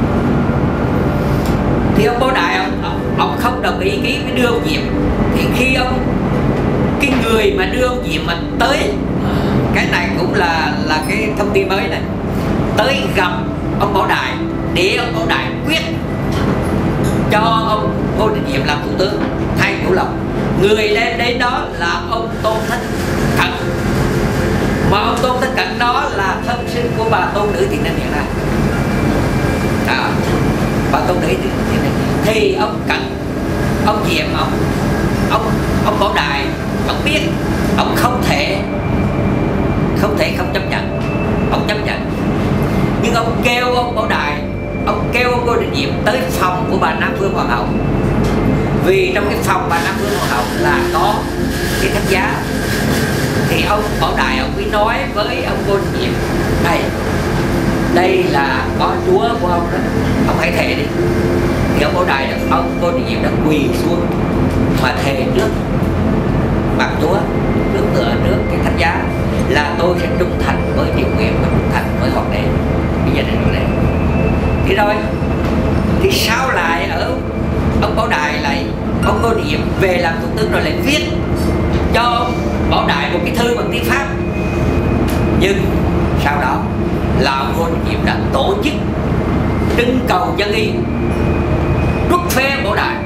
Thì ông Bảo Đại ông, ông, ông không đồng ý ký với đưa ông Diệm. Thì khi ông cái người mà đưa ông Diệm mà tới, cái này cũng là là cái thông tin mới này, tới gặp ông Bảo Đại để ông Bảo Đại quyết cho ông Ngô Đình Diệm làm thủ tướng thay Vũ Lộc. Người lên đến đó là ông Tôn Thất Cận, mà ông Tôn Thất Cận đó là thân sinh của bà Tôn Nữ Tiền Ninh hiện nay. À, bà Tôn Nữ Tiền Ninh thì ông Cận, ông Diệm, ông ông ông Bảo Đại, ông biết ông không thể không thể không chấp nhận, ông chấp nhận. Nhưng ông kêu ông Bảo Đại, ông kêu ông Ngô Đình Diệm tới phòng của bà Nam Phương Hoàng hậu, vì trong cái phòng bà Nam Phương Hoàng hậu là có cái thánh giá. Thì ông Bảo Đại ông mới nói với ông Ngô Đình Diệm, đây đây là có Chúa của ông đó, ông hãy thề đi. Thì ông Bảo Đại, ông Ngô Đình Diệm đã quỳ xuống mà thề trước mặt Chúa, trước tựa trước cái thánh giá là tôi sẽ trung thành với điều nguyện và trung thành với hoàng đế, bây giờ này này. Thì rồi thì sao lại ở ông Bảo Đại lại ông Ngô Đình Diệm về làm thủ tướng rồi lại viết cho ông Bảo Đại một cái thư bằng tiếng Pháp. Nhưng sau đó là ông Ngô Đình Diệm đã tổ chức trưng cầu dân ý, rút phê Bảo Đại,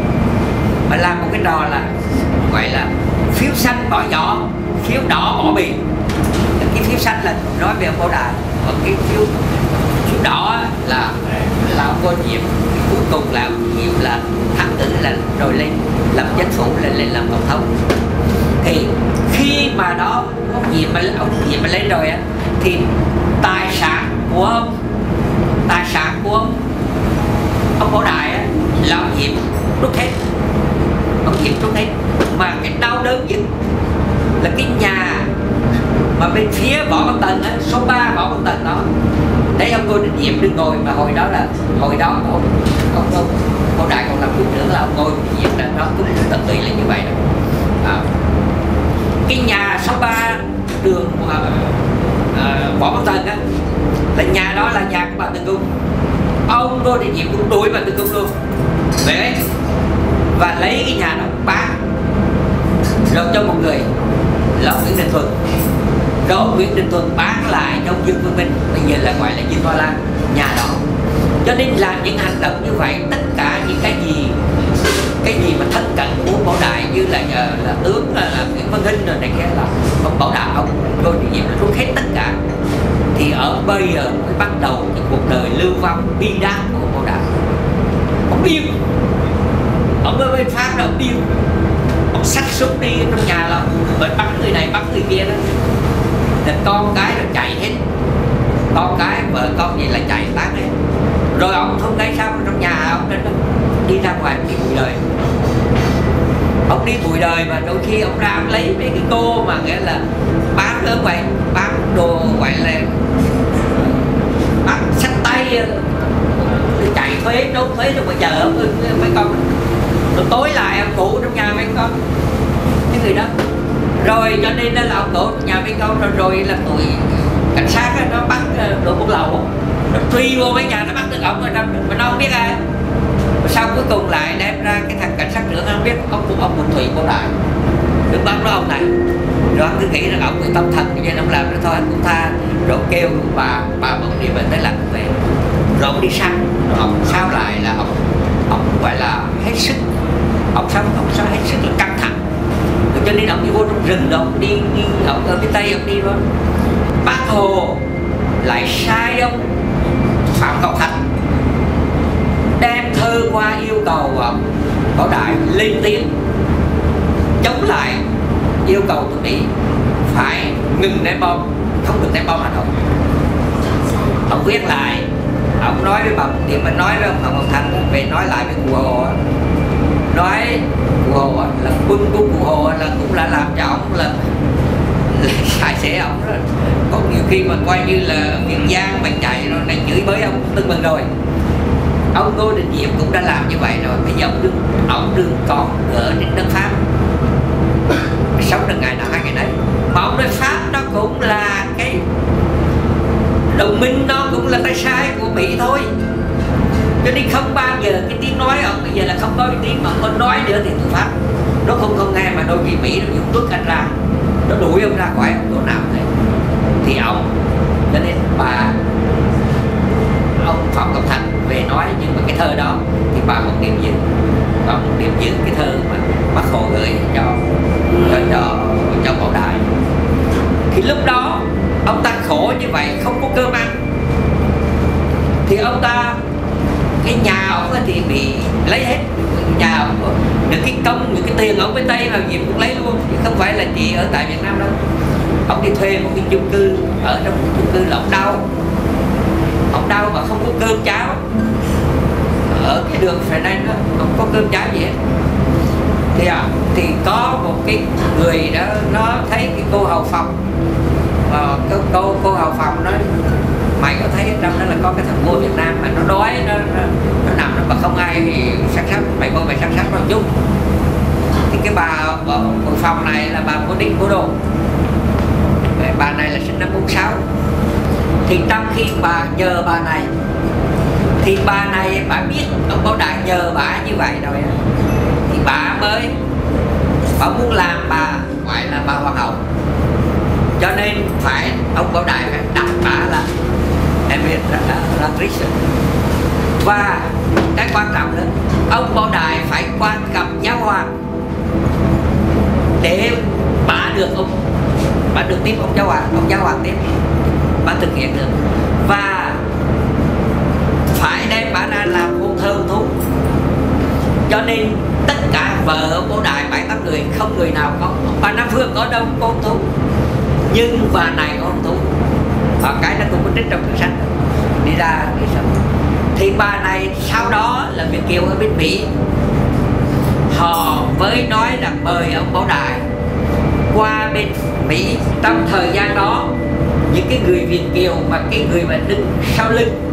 mà làm một cái trò là gọi là phiếu xanh bỏ vỏ, phiếu đỏ bỏ bì. Cái phiếu xanh là nói về ông Bảo Đại, còn cái phiếu phiếu đỏ là là ông Ngô Đình Diệm. Cuối cùng là ông Diệm là thắng tử, là rồi lên làm chính phủ, lên lên làm tổng thống. Thì khi mà đó ông Diệm mà ông Diệm mà lên rồi á, thì tài sản của ông tài sản của ông ông Bảo Đại á, là ông Diệm rút hết, ông Diệm rút hết. Mà cái đau đớn nhất là cái nhà mà bên phía Võ Văn Tần á, số ba Võ Văn Tần đó, đấy ông Ngô Đình Diệm đừng ngồi. Mà hồi đó là hồi đó ông ông ông Bảo Đại còn làm quốc trưởng, là ông Ngô Đình Diệm đó, nó cũng tận tụy là như vậy đó. À, cái nhà số ba đường uh, uh, Võ Văn Tần á, là nhà đó là nhà của bà Từ Cung. Ông Ngô Đình Diệm cũng đuổi bà Từ Cung luôn để và lấy cái nhà đó bán rồi cho một người là ông Nguyễn Đình Thuận. Rồi ông Nguyễn Đình Thuận bán lại cho ông Dương Phương Minh, bây giờ là gọi là Dinh Hoa Lan, nhà đó. Cho nên làm những hành động như vậy, tất cả những cái gì cái gì mà thân cận của Bảo Đại như là là tướng là, là Nguyễn Văn Hinh rồi này kia, là ông Bảo Đại, ông Ngô Đình Diệm là rút hết tất cả. Thì ở bây giờ mới bắt đầu cái cuộc đời lưu vong bi đát của ông Bảo Đại. Ông điên, ông ở bên Pháp đó, ông điên, ông xách súng đi trong nhà là bởi bắt người này bắt người kia đó. Thì con cái rồi chạy hết, con cái vợ con gì là chạy tán hết. Rồi ông không thấy sao trong nhà ông trên đó đi ra ngoài đi cuộc đời. Ông ông đi tuổi đời mà đôi khi ông ra ông lấy mấy cái cô mà nghĩa là bán ở ngoài, bán đồ gọi là bán sách tay, chạy thuế trốn thuế trong ngoài chợ ông mấy con, rồi tối lại ông ngủ trong nhà mấy con cái người đó. Rồi cho nên là ông ngủ trong nhà mấy con, rồi rồi là tụi cảnh sát nó bắt đồ buôn lậu, nó truy vô mấy nhà nó bắt được ông rồi mà nó không biết ai. Sau cuối cùng lại đem ra cái thằng cảnh sát trưởng không biết ông cũng ông Quỳnh Thụy Bảo Đại đừng bắt nó ông này, rồi ông cứ nghĩ rằng ông bị tâm thần cho nên ông làm nó thôi anh cũng tha, rồi kêu bà bà bận đi bệnh tới làm về, rồi ông đi săn, rồi ông sao lại là ông ông gọi là hết sức, ông sống ông sao hết sức là căng thẳng, rồi cho nên ông đi vô trong rừng đó, ông đi, đi ông ở phía tây ông đi đó. Bác Hồ lại sai ông Phạm Ngọc Thạch đem thơ qua yêu cầu Bảo Đại lên tiếng chống lại, yêu cầu tụi Mỹ phải ngừng ném bom, không được ném bom Hà Nội. Ông viết lại, ông nói với bà thì mình nói với ông Phạm Ngọc Thạch về nói lại với cụ Hồ, nói cụ Hồ là quân của cụ Hồ là cũng là làm cho ông là, là sai sẻ ông đó. Có nhiều khi mà coi như là Việt Giang mà chạy nó này chửi bới ông tưng bừng rồi. Ông Ngô Đình Diệm cũng đã làm như vậy rồi, bây giờ ông đừng, ông đừng còn ở trên đất Pháp, sống được ngày nào hai ngày đấy. Mà ông nói Pháp nó cũng là cái đồng minh, nó cũng là tay sai của Mỹ thôi, cho nên không bao giờ cái tiếng nói ông bây giờ là không có cái tiếng mà ông có nói nữa thì tụi Pháp nó không không nghe, mà đôi khi Mỹ nó dùng bước anh ra, nó đuổi ông ra khỏi ông chỗ nào thế. Thì ông cho nên bà ông Phạm Ngọc Thạch về nói, nhưng mà cái thơ đó thì bà một điểm dừng, bà một điểm dừng cái thơ mà Bác Hồ gửi cho cho cho, cho Bảo Đại. Thì lúc đó ông ta khổ như vậy, không có cơm ăn, thì ông ta cái nhà ông thì bị lấy hết, nhà ông những cái công, những cái tiền ông bên Tây vào gì cũng lấy luôn, chứ không phải là chỉ ở tại Việt Nam đâu. Ông đi thuê một cái chung cư, ở trong một chung cư là ông đau, ông đau mà không có cơm cháo, ở cái đường phải đây nó không có cơm cháo gì hết. Thì à, thì có một cái người đó nó thấy cái cô hầu phòng, và cái cô cô hầu phòng nói mày có thấy trong đó là có cái thằng vua Việt Nam mà nó đói, nó nó, nó nằm đó mà không ai thì săn sóc, mày vô mày săn sóc nó chút. Thì cái bà ở phòng này là bà Cô Đinh Cô Đồ, bà này là sinh năm bốn sáu. Thì trong khi bà nhờ bà này thì bà này bà biết ông Bảo Đại nhờ bà như vậy rồi, thì bà mới bà muốn làm bà gọi là bà hoàng hậu, cho nên phải ông Bảo Đại phải đặt bà là Emiratrice. Và cái quan trọng nữa, ông Bảo Đại phải quan gặp giáo hoàng để bà được ông bà được tiếp ông giáo hoàng, ông giáo hoàng tiếp bà thực hiện được, và phải đem bà ra làm hôn thơ hôn thú. Cho nên tất cả vợ ông Bảo Đại bảy tám người không người nào có, bà Nam Phương có đâu có hôn thú, nhưng bà này có hôn thú, và cái nó cũng có trích trong cuốn sách đi ra đi sống. Thì bà này sau đó là Việt kiều ở bên Mỹ, họ mới nói là mời ông Bảo Đại qua bên Mỹ. Trong thời gian đó những cái người Việt kiều mà cái người mà đứng sau lưng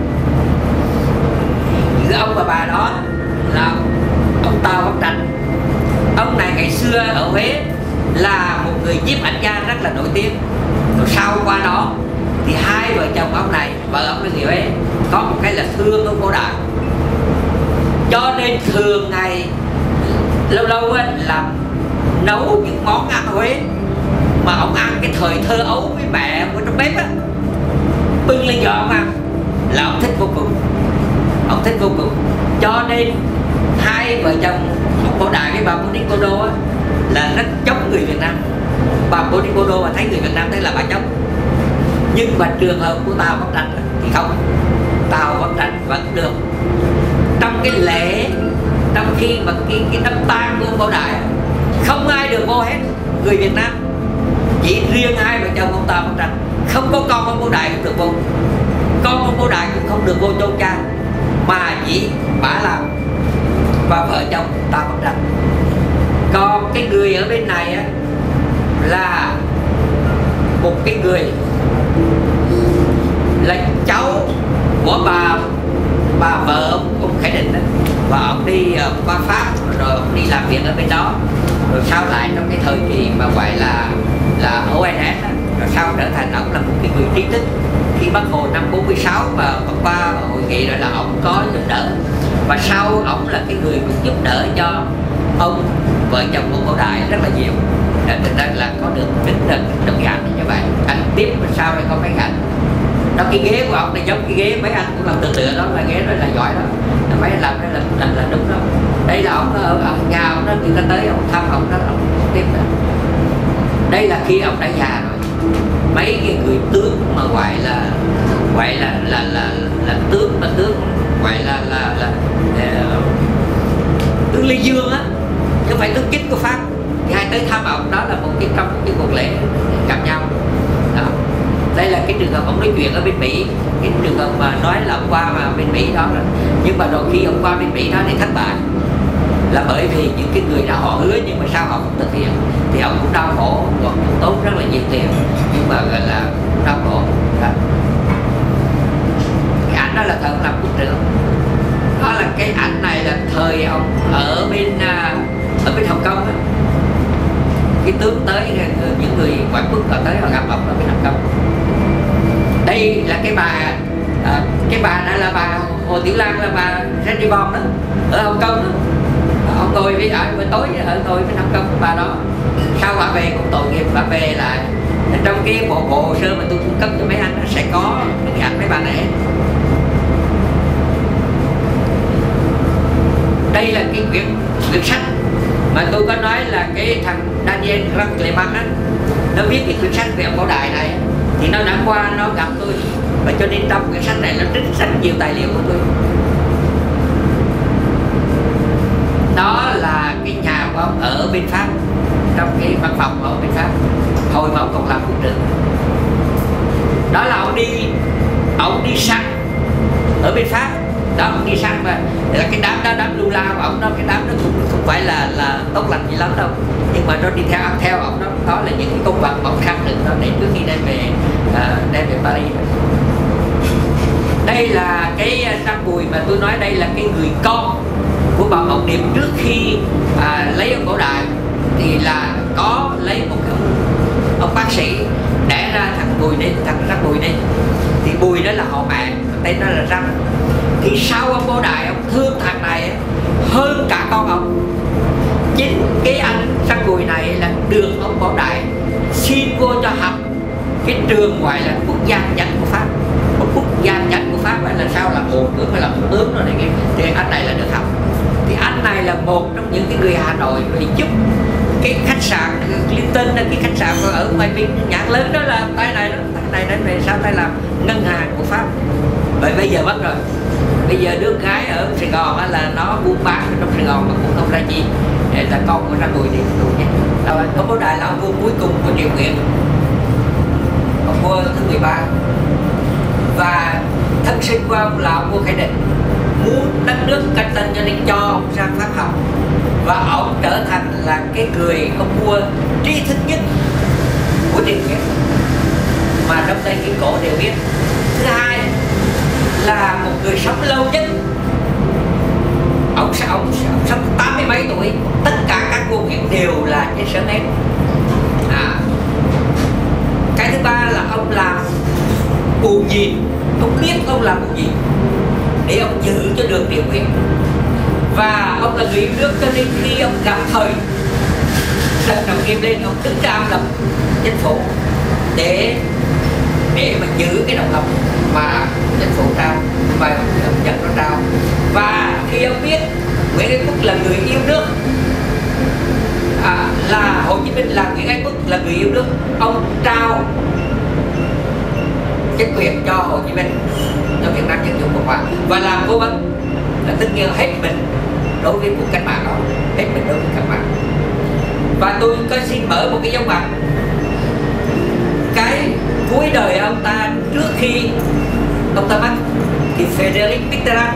giữa ông và bà đó là ông Tào Văn Trạch. Ông này ngày xưa ở Huế là một người nhiếp ảnh gia rất là nổi tiếng. Rồi sau qua đó thì hai vợ chồng ông này, vợ ông là người Huế, có một cái là thương ông Bảo Đại, cho nên thường ngày lâu lâu á, làm nấu những món ăn Huế mà ông ăn cái thời thơ ấu với mẹ của trong bếp á, bưng lên cho ông ăn là ông thích vô cùng, ông thích vô cùng. Cho nên hai vợ chồng ông Bảo Đại với bà Cô Đinh Cô Đô á, là rất chống người Việt Nam. Bà Cô Đinh Cô Đô mà thấy người Việt Nam thấy là bà chống. Nhưng mà trường hợp của Tào Văn Trạch thì không, Tào Văn Trạch vẫn được. Trong cái lễ, trong khi mà cái, cái đám tang của ông Bảo Đại không ai được vô hết người Việt Nam, chỉ riêng hai vợ chồng ông Tào Văn Trạch, không có con ông Bảo Đại cũng được vô, con ông Bảo Đại cũng không được vô chôn cha, mà chỉ bả làm và vợ chồng Tào Văn Trạch. Còn cái cái người là cháu của bà bà vợ ông, ông Khải Định đó, và ông đi uh, qua Pháp rồi ông đi làm việc ở bên đó, rồi sau lại trong cái thời kỳ mà gọi là là o en ét đó, rồi sau trở thành ông là một cái người trí thức. Khi Bác Hồ năm bốn mươi sáu mà qua hội nghị rồi là ông có giúp đỡ, và sau ông là cái người cũng giúp đỡ cho ông vợ chồng ông Bảo Đại rất là nhiều. Thực ra là có được kính đơn đơn giản như vậy. Anh tiếp sau đây có mấy ảnh đó, cái ghế của ông này giống cái ghế mấy anh cũng làm tự tựa đó, là ghế đó là giỏi đó, mấy anh làm đó là, là, là đúng đó. Đây là ông ở, ở nhà ông đó, người ta tới ông thăm ông đó, ông tiếp đó. Đây là khi ông đã già rồi. Mấy cái người tướng mà gọi là gọi là là là, là, là tướng mà tướng gọi là là là, là tướng Lê Dương á, chứ không phải tướng chính của Pháp, thì hai tới thăm ông đó là một cái trong cái cuộc lễ gặp nhau đó. Đây là cái trường hợp ông nói chuyện ở bên Mỹ, cái trường hợp mà nói là ông qua mà bên Mỹ đó, nhưng mà rồi khi ông qua bên Mỹ đó thì thất bại, là bởi vì những cái người đã họ hứa nhưng mà sao họ không thực hiện, thì ông cũng đau khổ, còn tốn rất là nhiều tiền, nhưng mà gọi là đau khổ đó. Cái ảnh đó là thời ông làm quốc trưởng, đó là cái ảnh này là thời ông ở bên ở bên Hồng Kông đó. Cái tướng tới, những người ngoại quốc họ tới họ gặp ông ở bên Hồng Kông. Đây là cái bà à, cái bà này là bà Hồ Tiểu Lan, là bà Randy Bond đó ở Hồng Kông đó. Ông tôi với ở buổi tối ở tôi với Hồng Kông bà đó. Sau bà về cũng tội nghiệp, bà về lại trong cái bộ bộ hồ sơ mà tôi cung cấp cho mấy anh sẽ có những ảnh mấy bà này. Đây là cái quyển quyển sách mà tôi có nói là cái thằng Daniel Cleman á, nó viết cái quyển sách về ông Bảo Đại này, thì nó đã qua nó gặp tôi, và cho nên trong quyển sách này nó trích rất nhiều tài liệu của tôi. Đó là cái nhà của ông ở bên Pháp, trong cái văn phòng ở bên Pháp hồi mà ông còn làm quốc trưởng. Đó là ông đi ông đi săn ở bên Pháp đó, ông đi săn mà là cái đám đó, đám lưu la của ông đó, cái đám đó cũng không phải là là tốt lành gì lắm đâu, nhưng mà nó đi theo ăn theo ông đó. Đó là những cái công vật mà ông săn được đó để trước khi đem về uh, đem về Paris. Đây là cái Trang Bùi mà tôi nói, đây là cái người con của bà Mộng Điệp trước khi à, lấy ông Bảo Đại, thì là có lấy một cái ông, ông bác sĩ đẻ ra thằng Bùi này, thằng Trang Bùi này, thì Bùi đó là họ mẹ, tên nó là Răng. Thì sau ông Bảo Đại ông thương thằng này hơn cả con ông. Chính cái anh Trang Bùi này là được ông Bảo Đại xin vô cho học cái trường gọi là quốc gia danh của Pháp. Một quốc gia danh của Pháp phải là sao, là bộ tướng hay là thủ tướng rồi này, thì anh này là được học. Thì anh này là một trong những cái người Hà Nội để giúp cái khách sạn Clinton, cái khách sạn ở ngoài biên nhãn lớn đó là tay này đó, tay này đến về sau tay làm ngân hàng của Pháp. Vậy bây giờ mất rồi, bây giờ đứa gái ở Sài Gòn là nó buôn bán trong Sài Gòn mà cũng không ra gì, để là con của Ra Bùi đi tù nhé. Ông Bảo Đại là ông vua cuối cùng của Triệu Nguyện, ông vua thứ mười ba, và thân sinh của ông là ông vua Khải Định muốn đất nước canh tân cho nên cho ông sang Pháp học, và ông trở thành là cái người ông vua trí thức nhất của Triều Nguyễn mà trong đây cái cổ đều biết. Thứ hai là một người sống lâu nhất, ông, ông, ông sống tám mươi mấy tuổi, tất cả các vua Nguyễn đều là trên sớm hết. À, cái thứ ba là ông làm bù nhìn, ông biết ông làm bù nhìn để ông giữ cho được Triều Nguyễn, và ông là người yêu nước, cho nên khi ông gặp thời trận đầu kim lên, ông đứng ra lập chính phủ để để mà giữ cái độc lập mà chính phủ trao, và ông nhận nó trao. Và khi ông biết Nguyễn Ái Quốc là người yêu nước, à, là Hồ Chí Minh là Nguyễn Ái Quốc là người yêu nước, ông trao chính quyền cho Hồ Chí Minh, cho Việt Nam Dân Chủ Cộng Hòa, và làm cố vấn, là tất nhiên hết mình đối với cuộc cách mạng đó, hết mình đối với cách mạng. Và tôi có xin mở một cái dấu ngoặc, cái cuối đời ông ta trước khi ông ta mất, thì Frédéric Mitterrand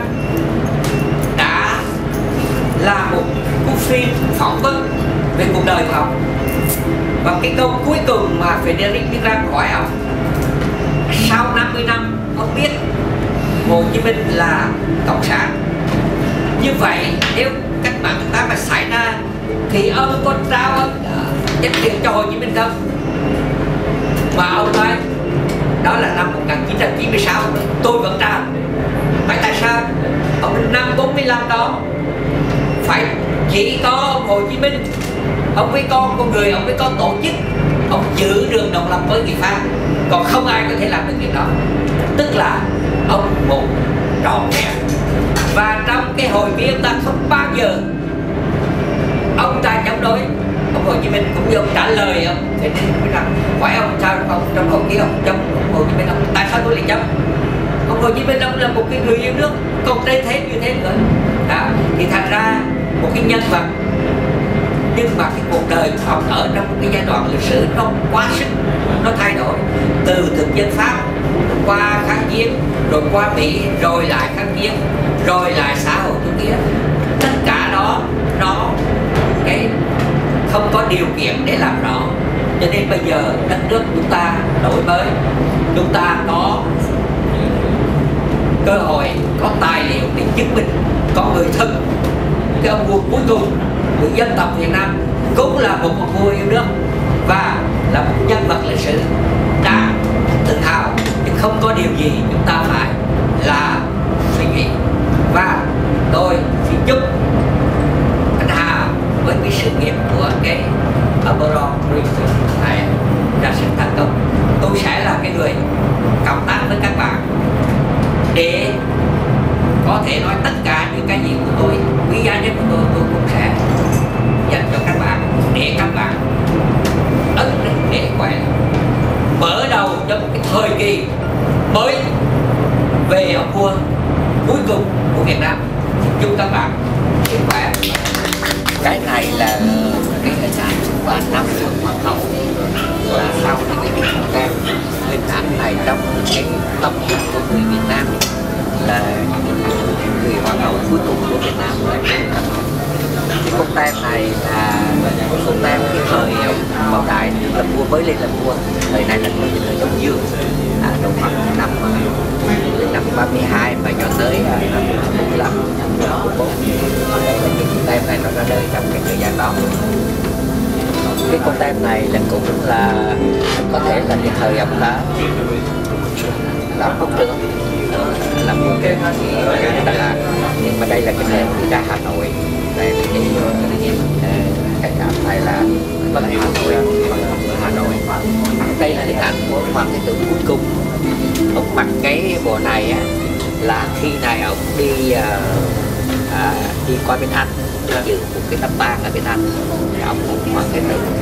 đã làm một cuốn phim phỏng vấn về cuộc đời của ông, Và cái câu cuối cùng mà Frederick Mitterrand hỏi ông, sau năm mươi năm ông biết Hồ Chí Minh là cộng sản, như vậy nếu cách mạng tháng tám mà xảy ra thì ông có trao ông danh hiệu cho Hồ Chí Minh không? Mà ông nói đó là năm một nghìn chín trăm chín mươi sáu, tôi vẫn trao. Vậy tại sao ông năm bốn mươi lăm đó phải chỉ có ông Hồ Chí Minh, ông với con con người, ông với con tổ chức, ông giữ đường độc lập với người Pháp, còn không ai có thể làm được việc đó. Tức là ông một trọn vẹn. Và trong cái hồi ký ông ta không bao giờ ông ta chống đối. Ông Hồ Chí Minh cũng như ông trả lời ông thì nói rằng hỏi ông sao ông trong hồi ký ông chống ông Hồ Chí Minh, ông tại sao tôi lại chống? Ông Hồ Chí Minh ông là một cái người yêu nước, còn đây thế như thế nữa. Đó. Thì thành ra một cái nhân vật, nhưng mà cái cuộc đời của ông ở trong một cái giai đoạn lịch sử nó quá sức, nó thay đổi từ thực dân Pháp qua kháng chiến, rồi qua Mỹ, rồi lại kháng chiến, rồi lại xã hội chủ nghĩa. Tất cả đó nó cái không có điều kiện để làm rõ. Cho nên bây giờ đất nước chúng ta đổi mới, chúng ta có cơ hội, có tài liệu để chứng minh có người thân. Cái ông vua cuối cùng của dân tộc Việt Nam cũng là một ông vua yêu nước và là một nhân vật lịch sử đáng tự hào, nhưng không có điều gì chúng ta phải là suy nghĩ. Và tôi xin chúc anh Hà với cái sự nghiệp của cái Aberron này ra sự thành công. Tôi sẽ là cái người cộng tác với các bạn để có thể nói tất cả những cái gì của tôi, quý giá nhất của tôi, tôi cũng sẽ dành cho các bạn, để các bạn ấn định để quay mở đầu cho một cái thời kỳ mới về ông vua cuối cùng của Việt Nam. Chúc các bạn sức khỏe. Cái này là cái hình ảnh và năm của hoàng hậu, và sau những cái cái hình ảnh này trong cái tâm thức của người Việt Nam là người hoàng hậu cuối cùng của Việt Nam. Cái con tem này là con tem cái thời ông Bảo Đại làm vua mới lên làm vua, thời này là thời thời Đông Dương, à, độ khoảng năm năm ba mươi hai và cho tới năm bốn mươi lăm, năm bốn mươi bốn. Đây là cái con tem này nó ra đời trong cái thời gian đó. Cái con tem này là cũng là có thể là cái thời ông đã làm quốc trưởng, làm vua kế Đà Lạt, nhưng mà đây là cái tem đi ra Hà Nội. Đây là cái cái cảm này là có là Hà Nội, Hà Nội. Đây là hình ảnh của hoàng thái tử cuối cùng. Ông mặc cái bộ này á, là khi này ông đi à, à, đi qua bên Anh, dự một cái đám tang ở bên Anh, ông hoàng thái tử